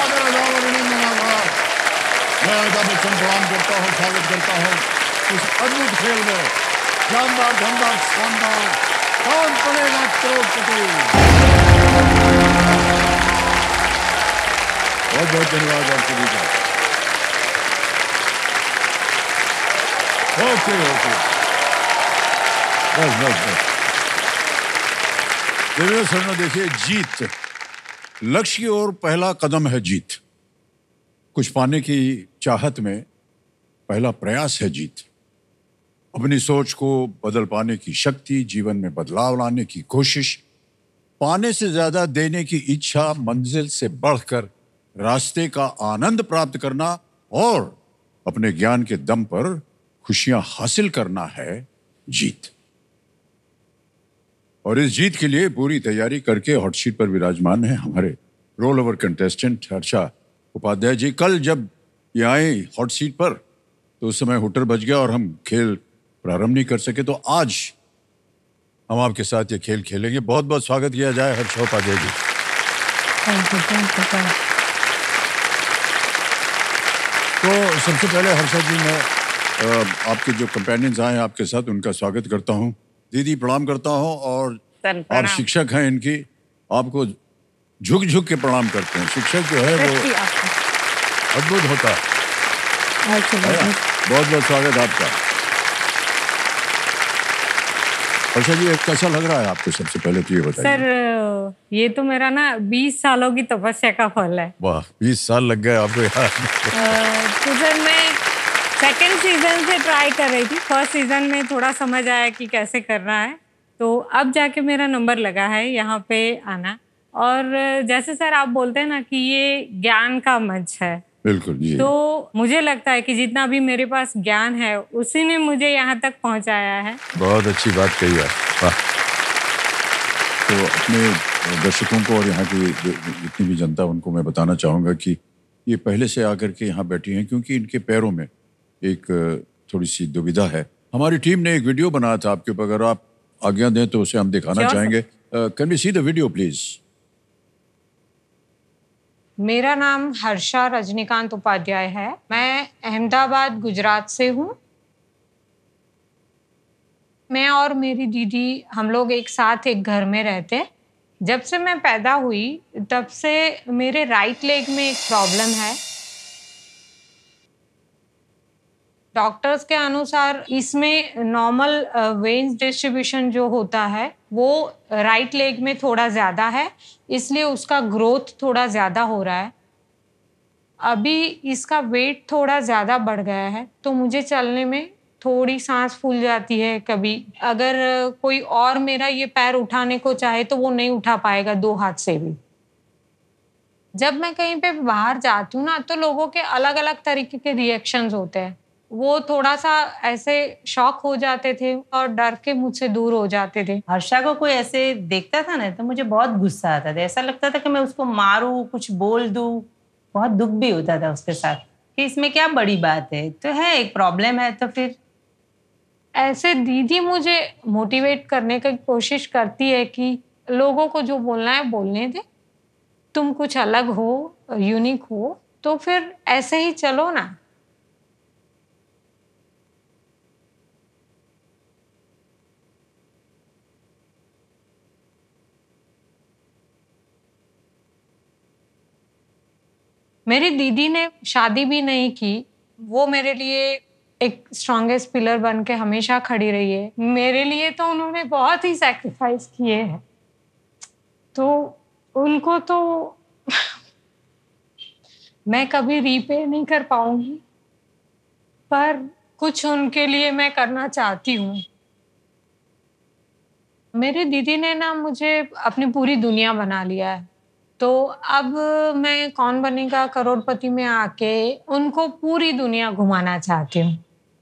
सादर आदाब और अभिनंदन आभार। मैं अमिताभ बच्चन प्रणाम करता हूँ, स्वागत करता हूँ इस अद्भुत खेल में। शानदार, धमदार, शानदार, कौन बनेगा करोड़पति। बहुत बहुत धन्यवाद आप सभी का। ओके ओके, बस बस बस। देवेंद्र सर ने देखिए, जीत लक्ष्य की ओर पहला कदम है। जीत कुछ पाने की चाहत में पहला प्रयास है। जीत अपनी सोच को बदल पाने की शक्ति, जीवन में बदलाव लाने की कोशिश, पाने से ज्यादा देने की इच्छा, मंजिल से बढ़कर रास्ते का आनंद प्राप्त करना और अपने ज्ञान के दम पर खुशियां हासिल करना है जीत। और इस जीत के लिए पूरी तैयारी करके हॉट सीट पर विराजमान है हमारे roll over contestant Harsha Upadhyay ji. कल जब ये आए हॉट सीट पर तो उस समय हुटर बज गया और हम खेल प्रारंभ नहीं कर सके, तो आज हम आपके साथ ये खेल खेलेंगे। बहुत बहुत स्वागत किया जाए हर्षा उपाध्याय जी। तो सबसे पहले हर्षा जी, मैं आपके जो कंपेनियंस आए हैं आपके साथ, उनका स्वागत करता हूँ। दीदी प्रणाम करता हूँ, और आप शिक्षक हैं इनकी, आपको झुक झुक के प्रणाम करते हैं। शिक्षक जो है वो अद्भुत होता है। बहुत बहुत स्वागत आपका। अच्छा जी, कैसा लग रहा है आपको? सबसे पहले तो ये बताइए। सर, ये तो मेरा ना 20 सालों की तपस्या का फल है। वाह, 20 साल लग गए आपको यार। तो सर, मैं सेकंड सीजन से ट्राई कर रही थी। फर्स्ट सीजन में थोड़ा समझ आया कि कैसे करना है, तो अब जाके मेरा नंबर लगा है यहाँ पे आना। और जैसे सर आप बोलते हैं ना कि ये ज्ञान का मंच है, बिल्कुल जी। तो मुझे लगता है कि जितना भी मेरे पास ज्ञान है उसी ने मुझे यहाँ तक पहुँचाया है। बहुत अच्छी बात कही है। तो अपने दर्शकों को और यहाँ की जितनी भी जनता, उनको मैं बताना चाहूँगा कि ये पहले से आकर के यहाँ बैठी हैं क्योंकि इनके पैरों में एक थोड़ी सी दुविधा है। हमारी टीम ने एक वीडियो बनाया था आपके ऊपर, अगर आप आज्ञा दें तो उसे हम दिखाना चाहेंगे। Can we see the video please? मेरा नाम हर्षा रजनीकांत उपाध्याय है। मैं अहमदाबाद, गुजरात से हूँ। मैं और मेरी दीदी, हम लोग एक साथ एक घर में रहते। जब से मैं पैदा हुई तब से मेरे राइट लेग में एक प्रॉब्लम है। डॉक्टर्स के अनुसार इसमें नॉर्मल वेन्स डिस्ट्रीब्यूशन जो होता है वो राइट लेग में थोड़ा ज़्यादा है, इसलिए उसका ग्रोथ थोड़ा ज़्यादा हो रहा है। अभी इसका वेट थोड़ा ज़्यादा बढ़ गया है, तो मुझे चलने में थोड़ी सांस फूल जाती है। कभी अगर कोई और मेरा ये पैर उठाने को चाहे तो वो नहीं उठा पाएगा 2 हाथ से भी। जब मैं कहीं पे बाहर जाती हूँ ना, तो लोगों के अलग-अलग तरीके के रिएक्शंस होते हैं। वो थोड़ा सा ऐसे शॉक हो जाते थे और डर के मुझसे दूर हो जाते थे। हर्षा को कोई ऐसे देखता था ना तो मुझे बहुत गुस्सा आता था। ऐसा लगता था कि मैं उसको मारूं, कुछ बोल दूं। बहुत दुख भी होता था उसके साथ कि इसमें क्या बड़ी बात है, तो है एक प्रॉब्लम है। तो फिर ऐसे दीदी मुझे मोटिवेट करने की कोशिश करती है कि लोगों को जो बोलना है बोलने दे, तुम कुछ अलग हो, यूनिक हो, तो फिर ऐसे ही चलो ना। मेरी दीदी ने शादी भी नहीं की, वो मेरे लिए एक स्ट्रॉन्गेस्ट पिलर बन के हमेशा खड़ी रही है। मेरे लिए तो उन्होंने बहुत ही सैक्रिफाइस किए हैं, तो उनको तो मैं कभी रीपे नहीं कर पाऊंगी, पर कुछ उनके लिए मैं करना चाहती हूँ। मेरी दीदी ने ना मुझे अपनी पूरी दुनिया बना लिया है, तो अब मैं कौन बनेगा करोड़पति में आके उनको पूरी दुनिया घुमाना चाहती हूँ।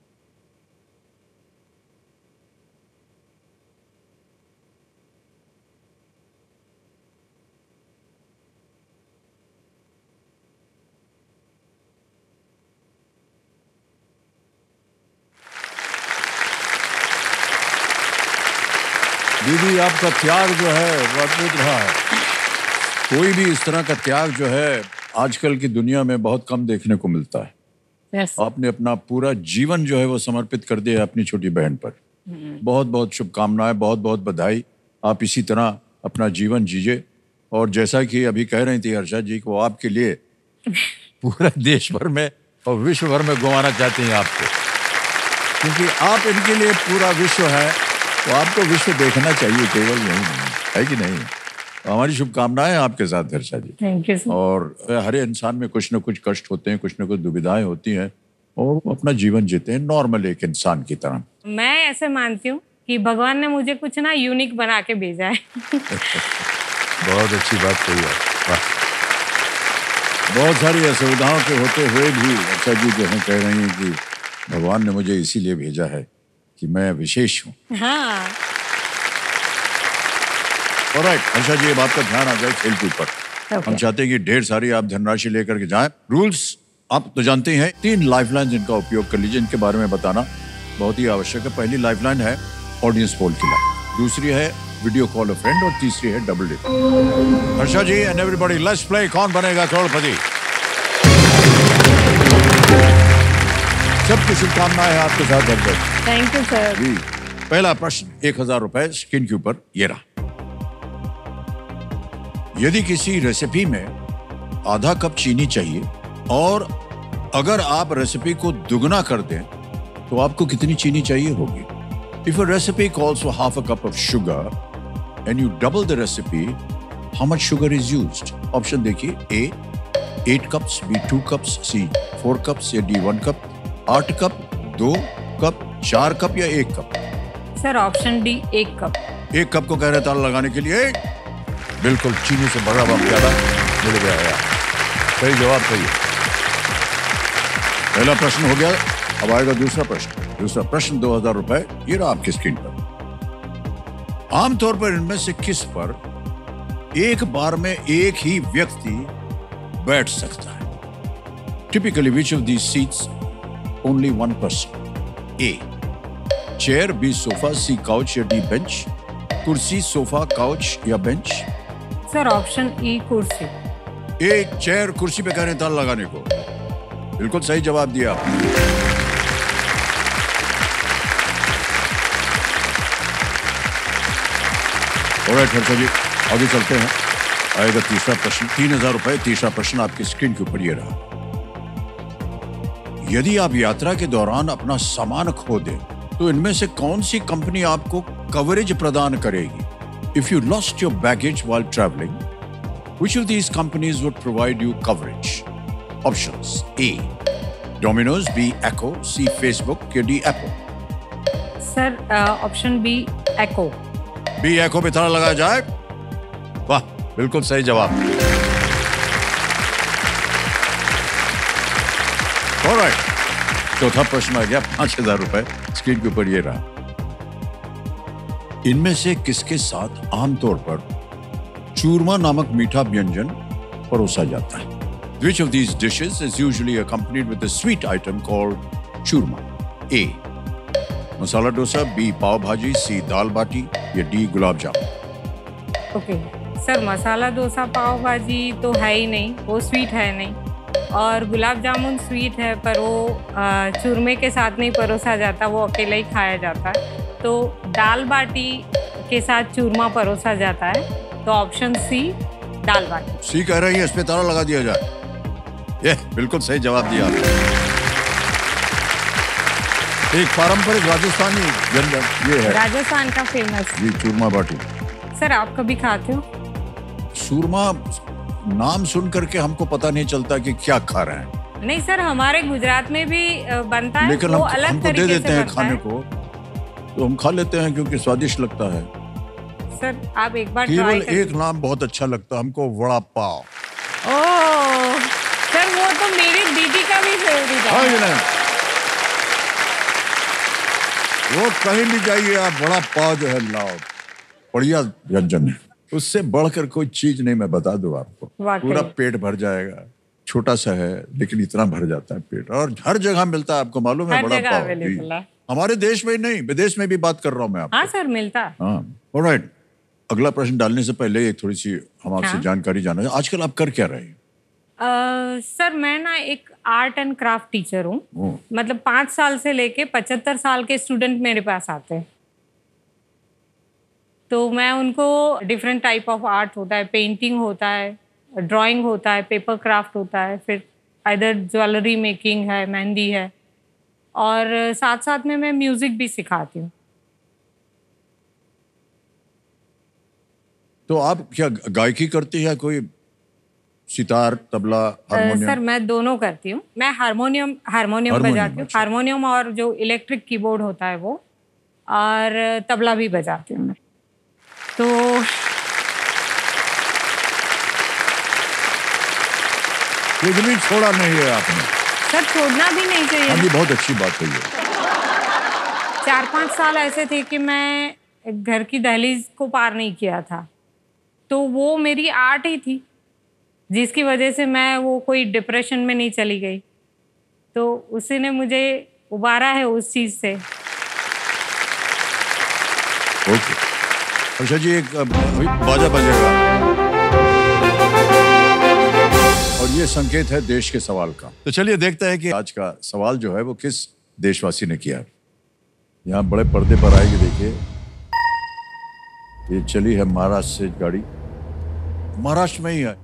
दीदी, आपका त्याग जो है वो अद्भुत रहा है। कोई भी इस तरह का त्याग जो है आजकल की दुनिया में बहुत कम देखने को मिलता है। Yes. आपने अपना पूरा जीवन जो है वो समर्पित कर दिया अपनी छोटी बहन पर। बहुत बहुत शुभकामनाएं, बहुत बहुत बधाई। आप इसी तरह अपना जीवन जीजिए। और जैसा कि अभी कह रही थी हर्षा जी को, आपके लिए पूरा देश भर में और विश्व भर में घुमाना चाहते हैं आपको, क्योंकि आप इनके लिए पूरा विश्व है। तो आपको विश्व देखना चाहिए, केवल यही नहीं है कि नहीं। तो हमारी शुभकामनाएं आपके साथ Harsha ji. Thank you sir. और हर इंसान में कुछ न कुछ कष्ट होते हैं, कुछ न कुछ दुविधाएं होती हैं, और वो अपना जीवन जीते हैं नॉर्मल एक इंसान की तरह। मैं ऐसे मानती हूँ कि भगवान ने मुझे कुछ ना यूनिक बना के भेजा है। बहुत अच्छी बात कही है। वाह। बहुत सारी असुविधाओं के होते हुए भी अच्छा जी जो है कह रही हैं कि भगवान ने मुझे इसीलिए भेजा है कि मैं विशेष हूँ। हाँ। ऑलराइट, अच्छा जी, ये बात का ध्यान आ जाए खेलकूद पर। Okay. हम चाहते हैं कि ढेर सारी आप धनराशि लेकर के जाएं। रूल्स आप तो जानते हैं। 3 लाइफलाइन इनका उपयोग कर लीजिए। इनके बारे में बताना बहुत ही आवश्यक है। पहली लाइफलाइन है ऑडियंस पोल की लाइन, दूसरी है वीडियो कॉल अ फ्रेंड, और तीसरी है double dip. Harsha ji and everybody, let's play Kaun Banega Crorepati. सबकी शुभकामनाएं हैं आपके साथ हर्षा थैंक यू सर। जी। पहला प्रश्न 1000 रुपए स्क्रीन के ऊपर ये रहा। यदि किसी रेसिपी में आधा कप चीनी चाहिए और अगर आप रेसिपी को दुगना कर दें तो आपको कितनी चीनी चाहिए होगी? If a recipe calls for half a cup of sugar and you double the recipe, how much sugar is used? Option देखिए, A 8 cups, B 2 cups, C 4 cups या D 1 cup, 8 cup, 2 cup, 4 cup या 1 cup? Sir option D 1 cup. 1 cup को कह रहे ताला लगाने के लिए। बिल्कुल चीनी से बड़ा बम ज्यादा मिल गया है। सही जवाब सही है। पहला प्रश्न हो गया। अब आएगा दूसरा प्रश्न। दूसरा प्रश्न 2000 रुपए ये रहा आपकी स्क्रीन पर। आमतौर पर इनमें से किस पर एक बार में एक ही व्यक्ति बैठ सकता है? Typically which of these seats only one person? A chair, B sofa, C couch या डी बेंच? कुर्सी, सोफा, काउच या बेंच? सर ऑप्शन ई कुर्सी। एक चेयर, कुर्सी पे कह रहे हैं ताला लगाने को। बिल्कुल सही जवाब दिया आपने। ऑलराइट हर्षा जी, आगे चलते हैं। आएगा तीसरा प्रश्न, 3000 रुपए। तीसरा प्रश्न आपकी स्क्रीन के ऊपर ये रहा। यदि आप यात्रा के दौरान अपना सामान खो दें तो इनमें से कौन सी कंपनी आपको कवरेज प्रदान करेगी? If you lost your baggage while traveling, which of these companies would provide you coverage? Options: A Domino's, B Echo, C Facebook या D Apple? Sir option B Echo. B Echo पे ताला लगाया जाए। वाह, बिल्कुल सही जवाब। ऑलराइट, चौथा प्रश्न आ गया, 5000 रुपए स्क्रीन के ऊपर ये रहा। इनमें से किसके साथ आमतौर पर चूरमा नामक मीठा व्यंजन परोसा जाता है? Which of these dishes is usually accompanied with a sweet item called churma? A masala dosa, B पाव भाजी, C दाल बाटी या D gulab jamun? Okay sir, masala dosa pav bhaji तो है ही नहीं, वो स्वीट है नहीं, और गुलाब जामुन स्वीट है पर वो चूरमे के साथ नहीं परोसा जाता, वो अकेला ही खाया जाता है। तो दाल बाटी के साथ चूरमा परोसा जाता है, तो ऑप्शन सी दाल बाटी। सी कह रही है, इस पे ताला लगा दिया जाए। ये बिल्कुल सही जवाब दिया आपने। एक पारंपरिक राजस्थानी व्यंजन ये है, राजस्थान का फेमस। जी, चूरमा बाटी। सर आप कभी खाते हो? चूरमा नाम सुन करके हमको पता नहीं चलता कि क्या खा रहे हैं। नहीं सर, हमारे गुजरात में भी बनता है, लेकिन वो हम अलग हमको दे तरीके देते से हैं बनता खाने है। को, तो हम खा लेते हैं क्योंकि स्वादिष्ट लगता है। सर आप एक बार ट्राई केवल करिए। एक नाम बहुत अच्छा लगता है हमको, वड़ा पाव। ओह सर, वो तो मेरी दीदी का भी फेवरेट हाँ है। जी, नहीं, वो कहीं भी जाइए आप, वड़ा पाव जो है लाओ, बढ़िया व्यंजन है। उससे बढ़कर कोई चीज नहीं, मैं बता दूं आपको। वाकई। पूरा पेट भर जाएगा। छोटा सा है लेकिन इतना भर जाता है पेट, और हर जगह मिलता है, आपको मालूम है हर वड़ा जगह पाव। अवेलेबल है। हमारे देश में ही नहीं, विदेश में भी बात कर रहा हूं मैं आपको। हाँ सर, मिलता है। हाँ, ऑलराइट। अगला प्रश्न डालने से पहले एक थोड़ी सी हम आपसे हाँ। जानकारी जानना है। आजकल आप कर क्या रहे हैं? सर मैं ना एक आर्ट एंड क्राफ्ट टीचर हूँ। ओह, मतलब 5 साल से लेके 75 साल के स्टूडेंट मेरे पास आते हैं। तो मैं उनको डिफरेंट टाइप ऑफ आर्ट होता है, पेंटिंग होता है, ड्राइंग होता है, पेपर क्राफ्ट होता है, फिर इधर ज्वेलरी मेकिंग है, मेहंदी है, और साथ साथ में मैं म्यूजिक भी सिखाती हूँ। तो आप क्या गायकी करती है? कोई सितार, तबला, हारमोनियम? सर मैं दोनों करती हूँ। मैं हारमोनियम हारमोनियम, बजाती हूँ, अच्छा। हारमोनियम और जो इलेक्ट्रिक कीबोर्ड होता है वो, और तबला भी बजाती हूँ मैं। तो ये जमीन छोड़ा नहीं है आपने। सर छोड़ना भी नहीं चाहिए हाँ ना। जी, बहुत अच्छी बात है ये। 4-5 साल ऐसे थे कि मैं घर की दहलीज को पार नहीं किया था, तो वो मेरी आर्ट ही थी, जिसकी वजह से मैं वो कोई डिप्रेशन में नहीं चली गई। तो उसी ने मुझे उबारा है उस चीज से। ओके, अच्छा जी, एक अभी बाजा बजेगा और ये संकेत है देश के सवाल का। तो चलिए देखते हैं कि आज का सवाल जो है वो किस देशवासी ने किया है। यहाँ बड़े पर्दे पर आएगी, देखिए ये चली है महाराष्ट्र से गाड़ी, महाराष्ट्र में ही है।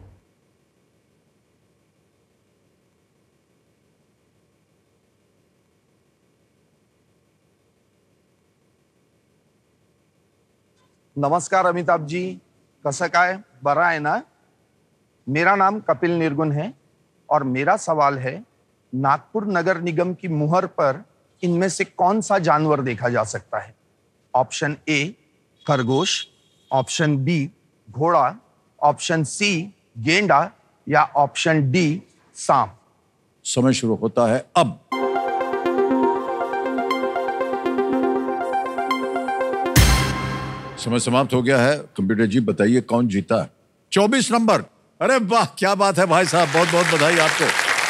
नमस्कार अमिताभ जी, कसं काय, बरा आहे ना? मेरा नाम कपिल निर्गुण है और मेरा सवाल है, नागपुर नगर निगम की मुहर पर इनमें से कौन सा जानवर देखा जा सकता है? ऑप्शन ए खरगोश, ऑप्शन बी घोड़ा, ऑप्शन सी गेंडा या ऑप्शन डी सांप। समय शुरू होता है अब। समय समाप्त हो गया है। कंप्यूटर जी बताइए कौन जीता है? 24 नंबर। अरे वाह, क्या बात है भाई साहब, बहुत बहुत बधाई आपको।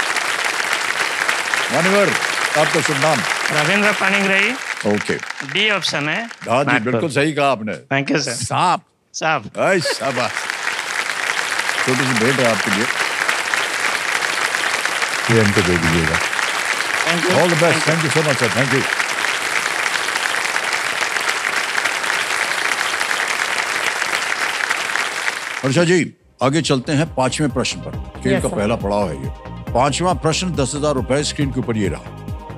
मान्यवर, आपका शुभ नाम? Ravindra Panigrahi. Okay, D option है। हाँ जी, बिल्कुल सही कहा आपने। Thank you sir. सांप। साहब ऐ शाबाश, छोटी सी भेंट है आपके लिए, ये इनको दे दीजिएगा। Thank you. All the best, thank you so much sir, thank you. Harsha ji, आगे चलते हैं 5वें प्रश्न पर। खेल Yes, का sir. पहला पड़ाव है ये। 5वां प्रश्न 10,000 रुपए स्क्रीन के ऊपर ये रहा।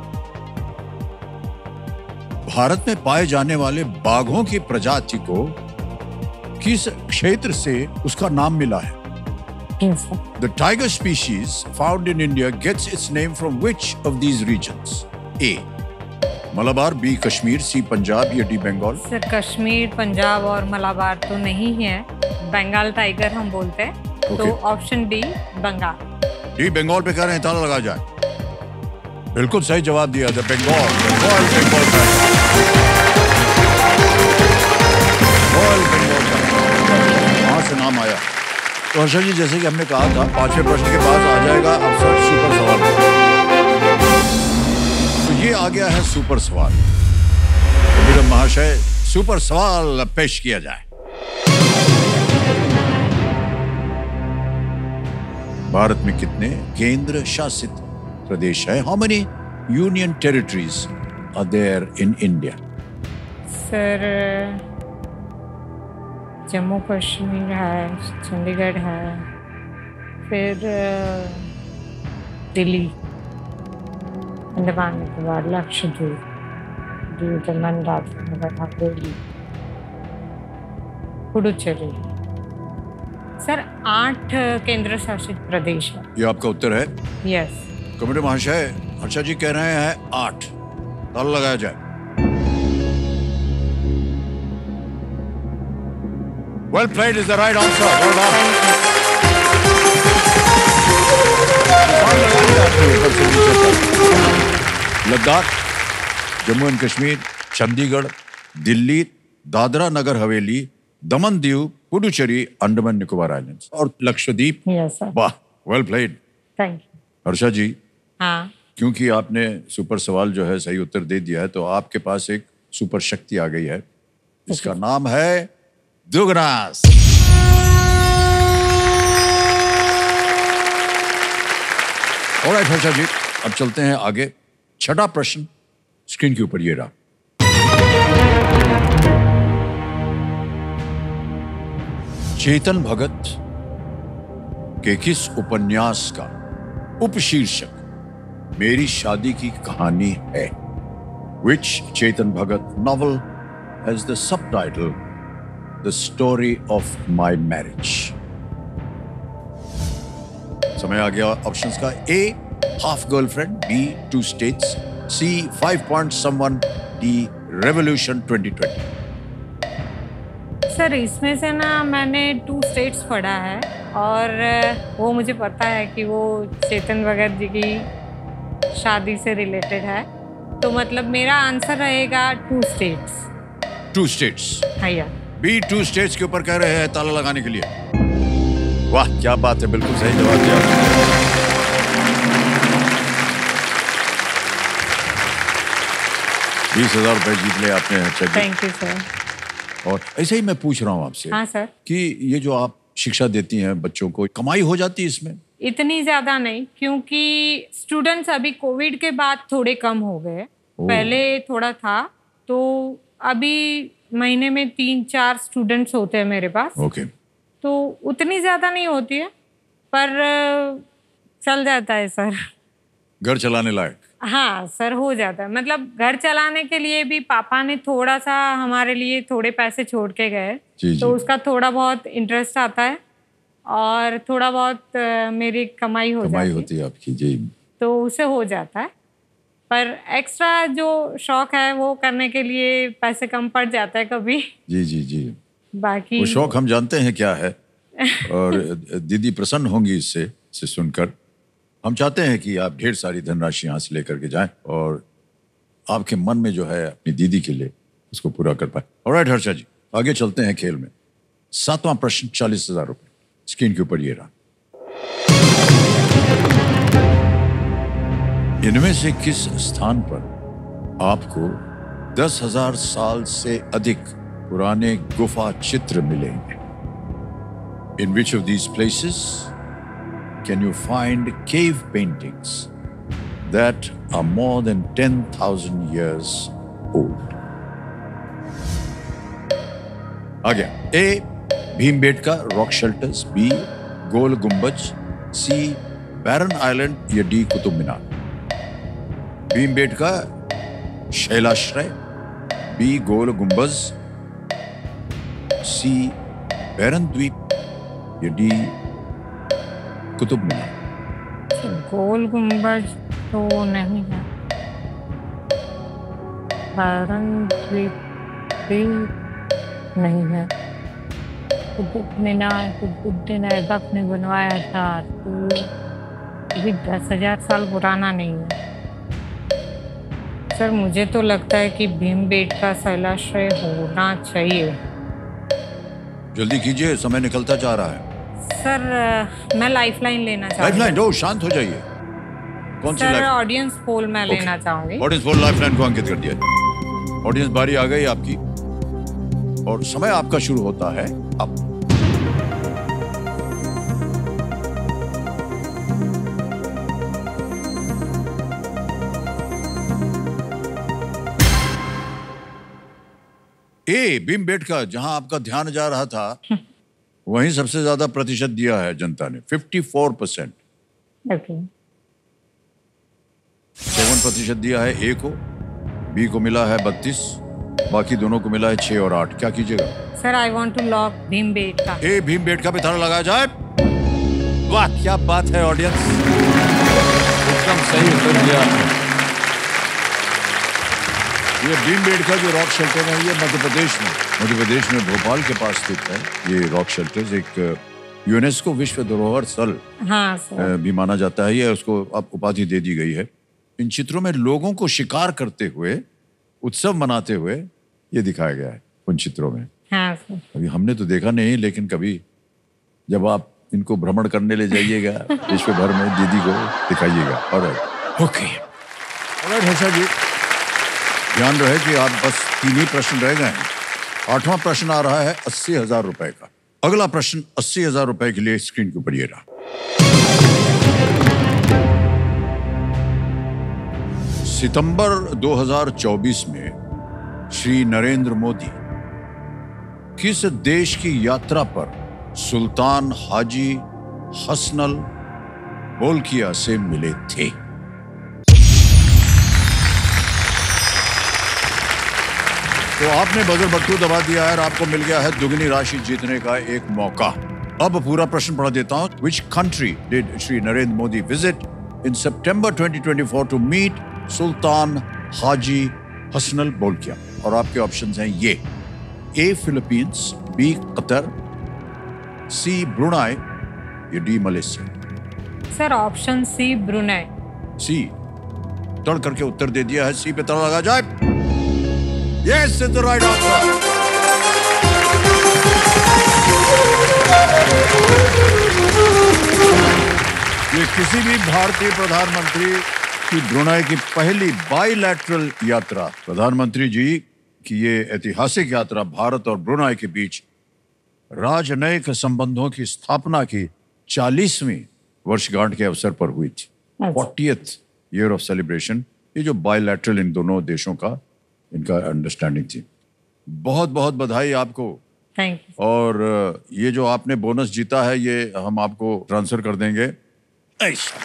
भारत में पाए जाने वाले बाघों की प्रजाति को किस क्षेत्र से उसका नाम मिला है? Yes, sir. The tiger species found in India gets its name from which of these regions? A. Malabar, B. Kashmir, C. Punjab या D. बंगाल? सर कश्मीर, पंजाब और मलाबार तो नहीं है, बंगाल टाइगर हम बोलते हैं। तो Okay. Option D Bengal. D. Bengal पे कह रहे हैं, ताला लगा जाए। बिल्कुल सही जवाब दिया था, बंगाल। बंगाल, बंगाल टाइगर। बंगाल, बंगाल टाइगर। वहां से नाम आया। तो हर्षा जी, जैसे कि हमने कहा था, 5वें प्रश्न के बाद आ जाएगा अवसर सुपर सवाल। तो ये आ गया है सुपर सवाल। तो मेरा महाशय, सुपर सवाल पेश किया जाए। भारत में कितने केंद्र शासित प्रदेश है? How many union territories are there in India? Sir Jammu Kashmir है, चंडीगढ़ है, फिर दिल्ली, अंडमान निकोबार, लक्षद्वीप, दमन, दादरा, हवेली, पुडुचेरी। सर 8 केंद्र शासित प्रदेश है। ये आपका उत्तर है? यस। कमेटी महाशय, हर्षा जी कह रहे हैं 8। ताला लगाया जाए। Well played is the right answer. Well done. Ladakh, Jammu and Kashmir, Chandigarh, Delhi, Dadra Nagar Haveli, Daman Diu, Puducherry, Andaman Nicobar islands और लक्षद्वीप। Yes sir. वाह, well played. Thank you. Harsha ji, हाँ क्योंकि आपने सुपर सवाल जो है सही उत्तर दे दिया है, तो आपके पास एक सुपर शक्ति आ गई है, इसका नाम है दुगना। ऑलराइट हर्षा जी, अब चलते हैं आगे। छठा प्रश्न स्क्रीन के ऊपर ये रहा। चेतन भगत के किस उपन्यास का उपशीर्षक मेरी शादी की कहानी है? Which Chetan Bhagat novel has the subtitle The Story of My Marriage? समय आ गया ऑप्शंस का। A. Half Girlfriend, B. 2 States, C. 5 Points Someone, D. Revolution 2020। Sir इसमें से ना मैंने 2 States पढ़ा है और वो मुझे पता है कि वो चेतन भगत जी की शादी से रिलेटेड है, तो मतलब मेरा आंसर रहेगा 2 States। 2 States। हाँ यार। B. 2 States के ऊपर कह रहे हैं ताला लगाने के लिए। वाह क्या बात है, बिल्कुल सही जवाब दिया। 20,000 रुपए जीत ले आपने। अच्छा जी, थैंक यू सर। और ऐसे ही मैं पूछ रहा हूँ आपसे। हाँ सर। कि ये जो आप शिक्षा देती हैं बच्चों को, कमाई हो जाती है इसमें? इतनी ज्यादा नहीं, क्योंकि स्टूडेंट्स अभी कोविड के बाद थोड़े कम हो गए। पहले थोड़ा था, तो अभी महीने में 3-4 स्टूडेंट्स होते हैं मेरे पास। ओके। तो उतनी ज्यादा नहीं होती है, पर चल जाता है सर। घर चलाने लायक? हाँ सर, हो जाता है। मतलब घर चलाने के लिए भी पापा ने थोड़ा सा हमारे लिए थोड़े पैसे छोड़ के गए, तो उसका थोड़ा बहुत इंटरेस्ट आता है और थोड़ा बहुत मेरी कमाई होती है आपकी जी, तो उसे हो जाता है। पर एक्स्ट्रा जो शौक है वो करने के लिए पैसे कम पड़ जाता है कभी। जी जी जी। बाकी वो शौक हम जानते हैं क्या है, और दीदी प्रसन्न होंगी इससे सुनकर। हम चाहते हैं कि आप ढेर सारी धनराशि यहाँ से लेकर के जाएं और आपके मन में जो है अपनी दीदी के लिए उसको पूरा कर पाए। ऑलराइट हर्षा जी, आगे चलते हैं खेल में। 7वां प्रश्न 40,000 रुपए स्क्रीन के ऊपर ये रहा। इनमें से किस स्थान पर आपको 10,000 साल से अधिक पुराने गुफा चित्र मिलेंगे? In which of these places can you find cave paintings that are more than 10,000 years old? आ गया। A. Bhimbetka rock shelters, B. Gol Gumbaz, C. Barren Island या D. कुतुब मीनार। भीमबेटका शैलाश्रय, B. गोल गुंबज, C. बैरन द्वीप या D. कुतुब मीनार। गोल गुंबज तो नहीं है, बैरन द्वीप भी नहीं है, कुतुब मीनार कुतुबुद्दीन ऐबक ने बनवाया था, तो भी 10,000 साल पुराना नहीं है। सर मुझे तो लगता है कि भीमबेटका शैलाश्रय होना चाहिए। जल्दी कीजिए, समय निकलता जा रहा है। सर मैं लाइफलाइन लेना चाहूँगी। लाइफलाइन? दो, शांत हो जाइए। कौन सी सर ऑडियंस पोल में लेना चाहूंगी। ऑडियंस पोल लाइफलाइन को अंकित कर दिया। ऑडियंस बारी आ गई आपकी और समय आपका शुरू होता है अब। ए भीमबेटका, जहां आपका ध्यान जा रहा था वहीं सबसे ज्यादा प्रतिशत दिया है जनता ने, 54%। ओके। 7% दिया है ए को, बी को मिला है 32, बाकी दोनों को मिला है 6 और 8। क्या कीजिएगा? Sir I want to lock Bhimbetka. A Bhimbetka पे ताला लगाया जाए। वाह क्या बात है ऑडियंस, एकदम सही उत्तर दिया। ये भीमबेटका जो रॉक शेल्टर है ये मध्य प्रदेश में भोपाल के पास स्थित है। ये रॉक शेल्टर एक यूनेस्को विश्व धरोहर स्थल हाँ सर भी माना जाता है। ये उसको अब उपाधि दे दी गई है। इन चित्रों में लोगों को शिकार करते हुए, उत्सव मनाते हुए ये दिखाया गया है उन चित्रों में। हाँ सर। अभी हमने तो देखा नहीं, लेकिन कभी जब आप इनको भ्रमण करने ले जाइएगा विश्व भर में, दीदी को दिखाइएगा। Alright, okay. Alright Harsha ji, ध्यान रहे कि आप बस 3 ही प्रश्न रह गए हैं। 8वां प्रश्न आ रहा है 80,000 रुपए का। अगला प्रश्न 80,000 रुपए के लिए स्क्रीन के ऊपर ये रहा। सितंबर 2024 में श्री नरेंद्र मोदी किस देश की यात्रा पर सुल्तान हाजी हसनल बोल्किया से मिले थे? तो आपने बजर बट्टू दबा दिया है और आपको मिल गया है दुगनी राशि जीतने का एक मौका। अब पूरा प्रश्न पढ़ देता हूं। Which country did Shri Narendra Modi visit in September 2024 to meet Sultan Haji Hassanal Bolkiah? और आपके ऑप्शंस हैं ये: A. Philippines, B. Qatar, C. Brunei, या D. Malaysia. Sir option C Brunei. C तड़ करके उत्तर दे दिया है। C पे तड़ लगा जाए। Yes, it's the right answer. ये किसी भी भारतीय प्रधानमंत्री की ब्रुनाई की पहली बाइलैटरल यात्रा। प्रधानमंत्री जी की ये ऐतिहासिक यात्रा भारत और ब्रुनाई के बीच राजनयिक संबंधों की स्थापना की 40वीं वर्षगांठ के अवसर पर हुई थी। 40th year of celebration. ये जो बाइलैटरल इन दोनों देशों का इनका अंडरस्टैंडिंग थी। बहुत बहुत बधाई आपको। Thank you. और ये जो आपने बोनस जीता है ये हम आपको ट्रांसफर कर देंगे। ऐसा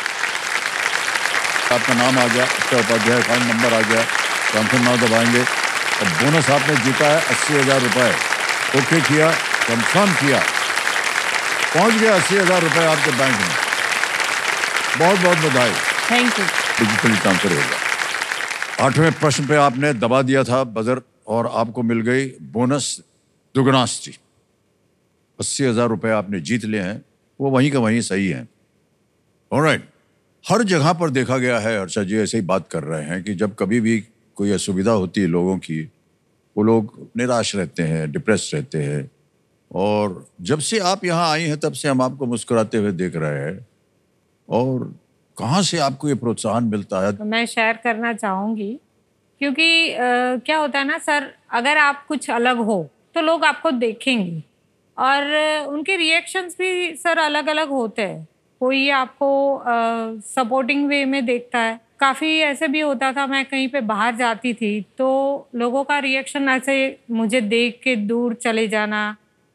आपका नाम आ गया, उपाध्याय अकाउंट नंबर आ गया, ट्रांसफर नाउ दबाएंगे और बोनस आपने जीता है 80,000 रुपए। ओके किया, कंफर्म किया, पहुंच गया 80,000 रुपए आपके बैंक में। बहुत बहुत बधाई। Thank you. डिजिटली ट्रांसफर होगा। 8वें प्रश्न पे आपने दबा दिया था बजर और आपको मिल गई बोनस दुगनास्ती। 80,000 रुपए आपने जीत लिए हैं, वो वहीं का वहीं सही है। ऑलराइट। हर जगह पर देखा गया है, हर्षा जी ऐसे ही बात कर रहे हैं कि जब कभी भी कोई असुविधा होती है लोगों की, वो लोग निराश रहते हैं, डिप्रेस रहते हैं। और जब से आप यहाँ आई हैं तब से हम आपको मुस्कुराते हुए देख रहे हैं। और कहाँ से आपको ये प्रोत्साहन मिलता है? तो मैं शेयर करना चाहूँगी क्योंकि क्या होता है ना सर, अगर आप कुछ अलग हो तो लोग आपको देखेंगे और उनके रिएक्शंस भी सर अलग अलग होते हैं। कोई आपको सपोर्टिंग वे में देखता है। काफ़ी ऐसे भी होता था, मैं कहीं पे बाहर जाती थी तो लोगों का रिएक्शन ऐसे मुझे देख के दूर चले जाना,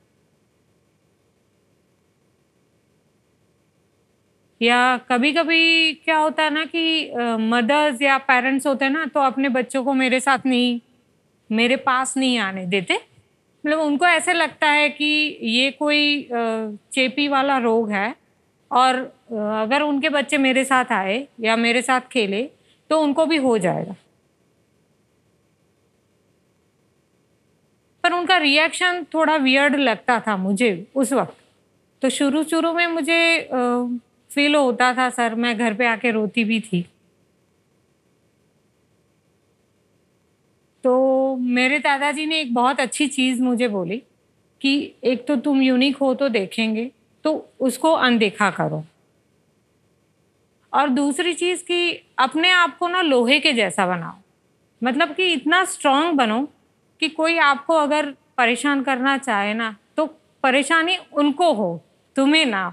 या कभी कभी क्या होता है ना कि मदर्स या पेरेंट्स होते हैं ना तो अपने बच्चों को मेरे पास नहीं आने देते। मतलब उनको ऐसे लगता है कि ये कोई चेपी वाला रोग है और अगर उनके बच्चे मेरे साथ आए या मेरे साथ खेले तो उनको भी हो जाएगा। पर उनका रिएक्शन थोड़ा वियर्ड लगता था मुझे उस वक्त। तो शुरू में मुझे फील होता था सर, मैं घर पे आके रोती भी थी। तो मेरे दादाजी ने एक बहुत अच्छी चीज़ मुझे बोली कि एक तो तुम यूनिक हो तो देखेंगे, तो उसको अनदेखा करो। और दूसरी चीज़ कि अपने आप को ना लोहे के जैसा बनाओ। मतलब कि इतना स्ट्रांग बनो कि कोई आपको अगर परेशान करना चाहे ना तो परेशानी उनको हो, तुम्हें ना।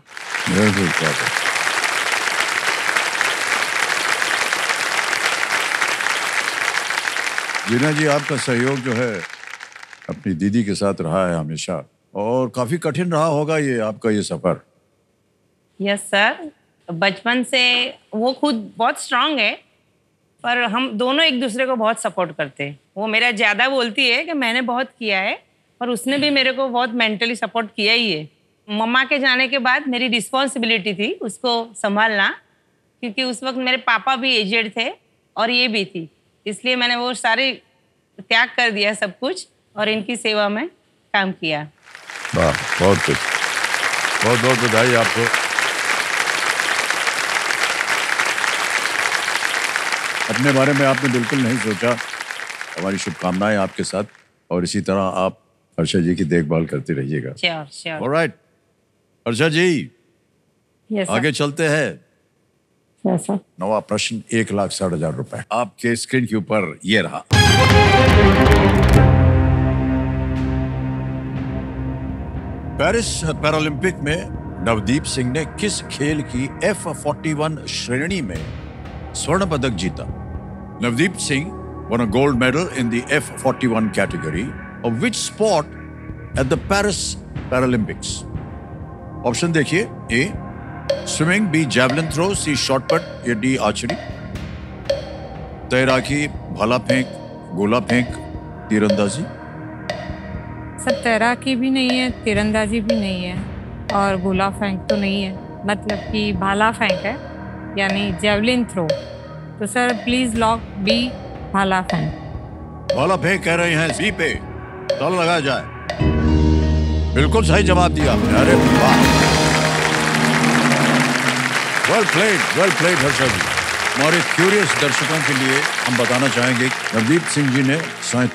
जीना जी, आपका सहयोग जो है अपनी दीदी के साथ रहा है हमेशा और काफी कठिन रहा होगा ये आपका ये सफर। यस सर, बचपन से वो खुद बहुत स्ट्रांग है पर हम दोनों एक दूसरे को बहुत सपोर्ट करते हैं। वो मेरा ज़्यादा बोलती है कि मैंने बहुत किया है, पर उसने भी मेरे को बहुत मेंटली सपोर्ट किया ही है। मम्मा के जाने के बाद मेरी रिस्पॉन्सिबिलिटी थी उसको संभालना, क्योंकि उस वक्त मेरे पापा भी एजेड थे और ये भी थी, इसलिए मैंने वो सारे त्याग कर दिया सब कुछ और इनकी सेवा में काम किया। वाह, बहुत कुछ। बहुत बहुत बधाई आपको। अपने बारे में आपने बिल्कुल नहीं सोचा। हमारी शुभकामनाएं आपके साथ और इसी तरह आप हर्षा जी की देखभाल करते रहिएगा। Sure. Alright Harsha ji, yes आगे चलते हैं। सर। नवा प्रश्न 1,60,000 रुपए आपके स्क्रीन के ऊपर ये रहा। पेरिस पैरालंपिक में नवदीप सिंह ने किस खेल की F41 श्रेणी में स्वर्ण पदक जीता? Navdeep Singh won a gold medal in the F41 category of which sport at the Paris Paralympics? Option देखिए, A swimming, B javelin throw, C shot put या डी आर्चरी। तैराकी, भाला फेंक, गोला फेंक, तीरंदाजी। सर तैराकी भी नहीं है, तीरंदाजी भी नहीं है और गोला फेंक तो नहीं है, मतलब कि भाला फेंक है यानी जेवलिन थ्रो। तो सर प्लीज लॉक बी भाला फेंक। भाला फेंक कह रहे हैं बी पे, ताला लगाया जाए। बिल्कुल सही जवाब दिया आपने, अरे वाह, वेल प्लेड हर्षा जी। हमारे क्यूरियस दर्शकों के लिए हम बताना चाहेंगे नवदीप सिंह जी ने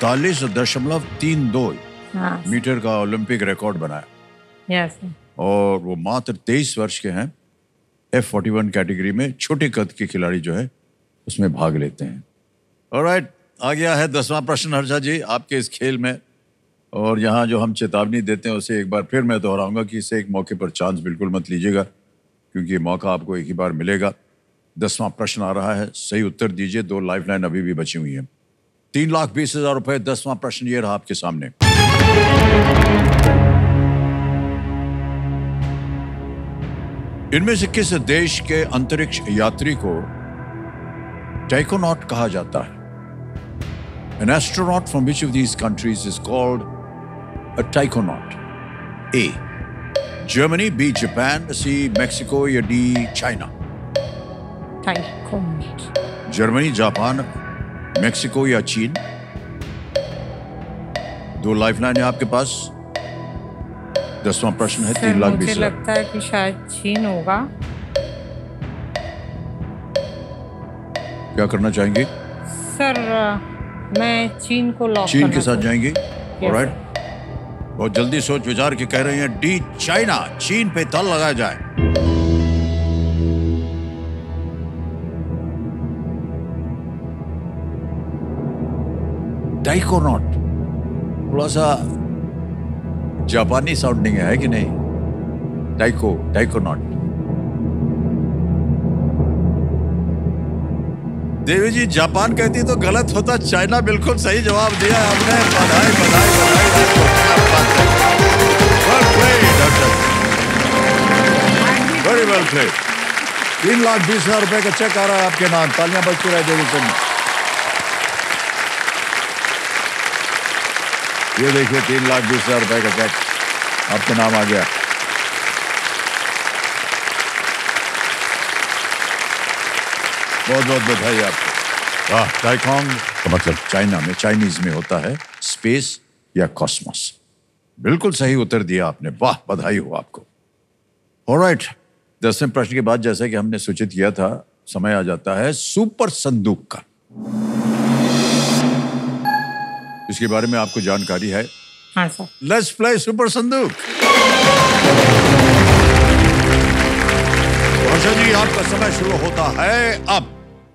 47.32 मीटर का ओलंपिक रिकॉर्ड बनाया। यस। और वो मात्र 23 वर्ष के हैं। F41 कैटेगरी में छोटे कद के खिलाड़ी जो है उसमें भाग लेते हैं। ऑलराइट, आ गया है 10वां प्रश्न हर्षा जी आपके इस खेल में। और यहाँ जो हम चेतावनी देते हैं उसे एक बार फिर मैं दोहराऊंगा कि इसे एक मौके पर चांस बिल्कुल मत लीजिएगा, क्योंकि ये मौका आपको एक ही बार मिलेगा। 10वां प्रश्न आ रहा है, सही उत्तर दीजिए। 2 लाइफलाइन अभी भी बची हुई हैं। 3,20,000 रुपए। 10वां प्रश्न ये रहा आपके सामने। इनमें से किस देश के अंतरिक्ष यात्री को टाइकोनॉट कहा जाता है? An astronaut from which of these countries is called a taikonaut? A. Germany, B. Japan, C. Mexico या D. China? Taikonaut. Germany, Japan, Mexico या चीन? 2 लाइफलाइन है आपके पास। 10वां प्रश्न है। 3,20,000। मुझे लगता है कि शायद चीन होगा। क्या करना चाहेंगे? सर मैं चीन को लॉक चीन करना के साथ जाएंगे? Yes, ऑलराइट, बहुत जल्दी सोच विचार के कह रहे हैं डी चाइना। चीन पे ताला लगाया जाए। टाइकोनॉट थोड़ा सा जापानी साउंडिंग है कि नहीं? टाइकोनॉट। देवी जी जापान कहती तो गलत होता, चाइना बिल्कुल सही जवाब दिया आपने। बधाई बधाई बधाई आपको, क्या बात है। Well played doctor, very well played. 3,20,000 रुपए का चेक आ रहा है आपके नाम। तालियां बजती रहे देवी सिंह। ये देखिए 3,20,000 रुपए का चेक आपके नाम आ गया। बहुत बहुत बधाई आपको। वाह, टाइकोंग का मतलब चाइना में, चाइनीज में होता है स्पेस या कॉस्मोस। बिल्कुल सही उत्तर दिया आपने, वाह, बधाई हो आपको। ऑलराइट, 10वें प्रश्न के बाद जैसा कि हमने सूचित किया था, समय आ जाता है सुपर संदूक का। इसके बारे में आपको जानकारी है? हाँ सर। लेट्स प्ले सुपर संदूक। वर्षा जी आपका समय शुरू होता है अब।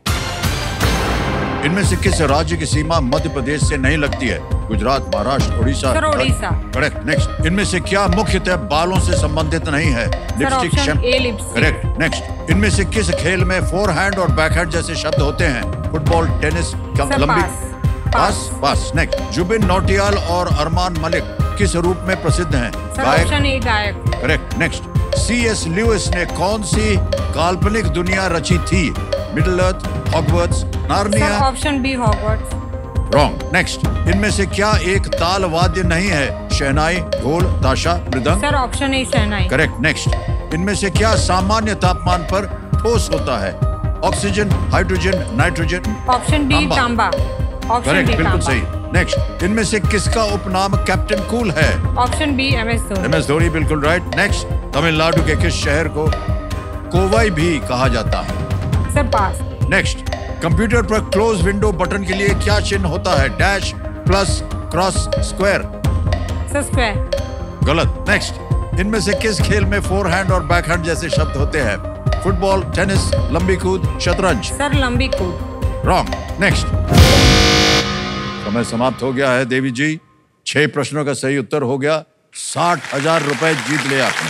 इनमें से किस राज्य की सीमा मध्य प्रदेश से नहीं लगती है? Gujarat, Maharashtra, Orissa? Sir Orissa. Correct. Next, इनमें से क्या मुख्यतः बालों से संबंधित नहीं है? Lipstick, shampoo? करेक्ट। नेक्स्ट, इनमें से किस खेल में फोरहैंड और बैकहैंड जैसे शब्द होते हैं? फुटबॉल, टेनिस, लंबी? पास। नेक्स्ट, जुबिन नौटियाल और अरमान मलिक किस रूप में प्रसिद्ध हैं? गायक। करेक्ट। Next, C.S. ल्यूइस ने कौन सी काल्पनिक दुनिया रची थी? Middle Earth, Hogwarts, Narnia? Option B Hogwarts. Wrong. Next, इनमें से क्या एक ताल वाद्य नहीं है? शहनाई, dhol, tasha, mridang? Sir option A shehnai. Correct. Next, इनमें से क्या सामान्य तापमान पर ठोस होता है? Oxygen, hydrogen, nitrogen? Option B तांबा। करेक्ट, बिल्कुल सही। नेक्स्ट, इनमें से किसका उपनाम कैप्टन कूल है? Option B MS Dhoni. MS Dhoni, बिल्कुल राइट। नेक्स्ट, तमिलनाडु के किस शहर को कोवाई भी कहा जाता है? Sir pass. नेक्स्ट, कंप्यूटर पर क्लोज विंडो बटन के लिए क्या चिन्ह होता है? Dash, plus, cross, square? Sir square. गलत। नेक्स्ट, इनमें से किस खेल में फोरहैंड और बैकहैंड जैसे शब्द होते हैं? फुटबॉल, टेनिस, लंबी कूद, शतरंज? सर लंबी कूद। रॉन्ग। नेक्स्ट, समय समाप्त हो गया है देवी जी। 6 प्रश्नों का सही उत्तर हो गया। 60,000 रुपए जीत लिया आपने।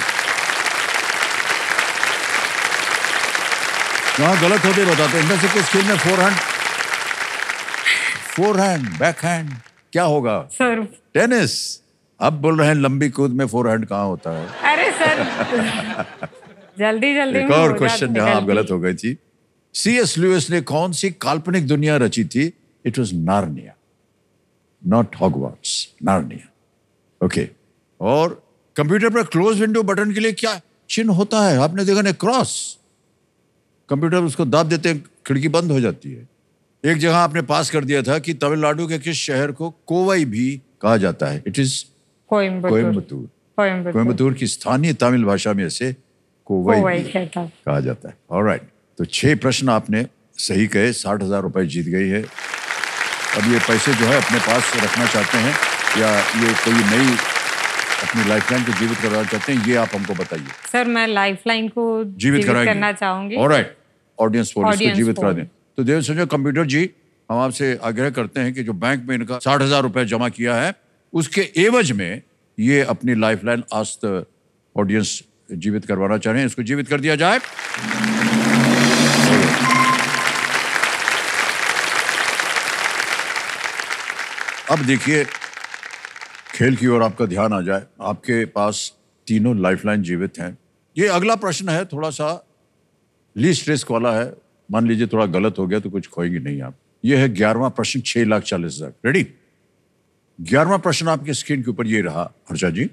जहां गलत होते बताते, इनमें से किस खेल में फोरहैंड? फोरहैंड, बैकहैंड, क्या होगा? Sir tennis. अब बोल रहे हैं लंबी कूद में फोरहैंड कहाँ होता है? अरे सर जल्दी जल्दी एक में और हो क्वेश्चन जाती जहां आप गलती। गलत हो गई थी। C.S. लुइस ने कौन सी काल्पनिक दुनिया रची थी? It was Narnia, not Hogwarts, Narnia. Okay. और कंप्यूटर पर क्लोज विंडो बटन के लिए क्या चिन्ह होता है? आपने देखा ना, क्रॉस। कंप्यूटर उसको दाब देते हैं, खिड़की बंद हो जाती है। एक जगह आपने पास कर दिया था कि तमिलनाडु के किस शहर को कोवई भी कहा जाता है? It is Coimbatore. कोयम्बतूर की स्थानीय तमिल भाषा में इसे कोवई कोवई भी कहता है। कहा जाता है। ऑलराइट, तो 6 प्रश्न आपने सही कहे, 60,000 रुपए जीत गई है। अब ये पैसे जो है अपने पास रखना चाहते हैं या ये कोई नई अपनी लाइफलाइन को जीवित करना चाहते हैं, ये आप हमको बताइए। सर मैं लाइफलाइन को जीवित करना चाहूंगी। ऑलराइट, ऑडियंस पोल इसको Audience जीवित करा poll। दें। तो देव संजय कंप्यूटर जी, हम आपसे आग्रह करते हैं कि जो बैंक में इनका 60,000 रुपए जमा किया है, उसके एवज में ये अपनी लाइफलाइन आस्थ ऑडियंस जीवित करवाना चाह रहे हैं, इसको जीवित कर दिया जाए। अब देखिए, खेल की ओर आपका ध्यान आ जाए। आपके पास तीनों लाइफलाइन जीवित हैं। ये अगला प्रश्न है, थोड़ा सा लीस्ट रिस्क वाला है। मान लीजिए थोड़ा गलत हो गया तो कुछ खोएंगे नहीं आप। ये है 11वां प्रश्न, 6,40,000। रेडी? 11वां प्रश्न आपके स्क्रीन के ऊपर ये रहा, हर्षा जी।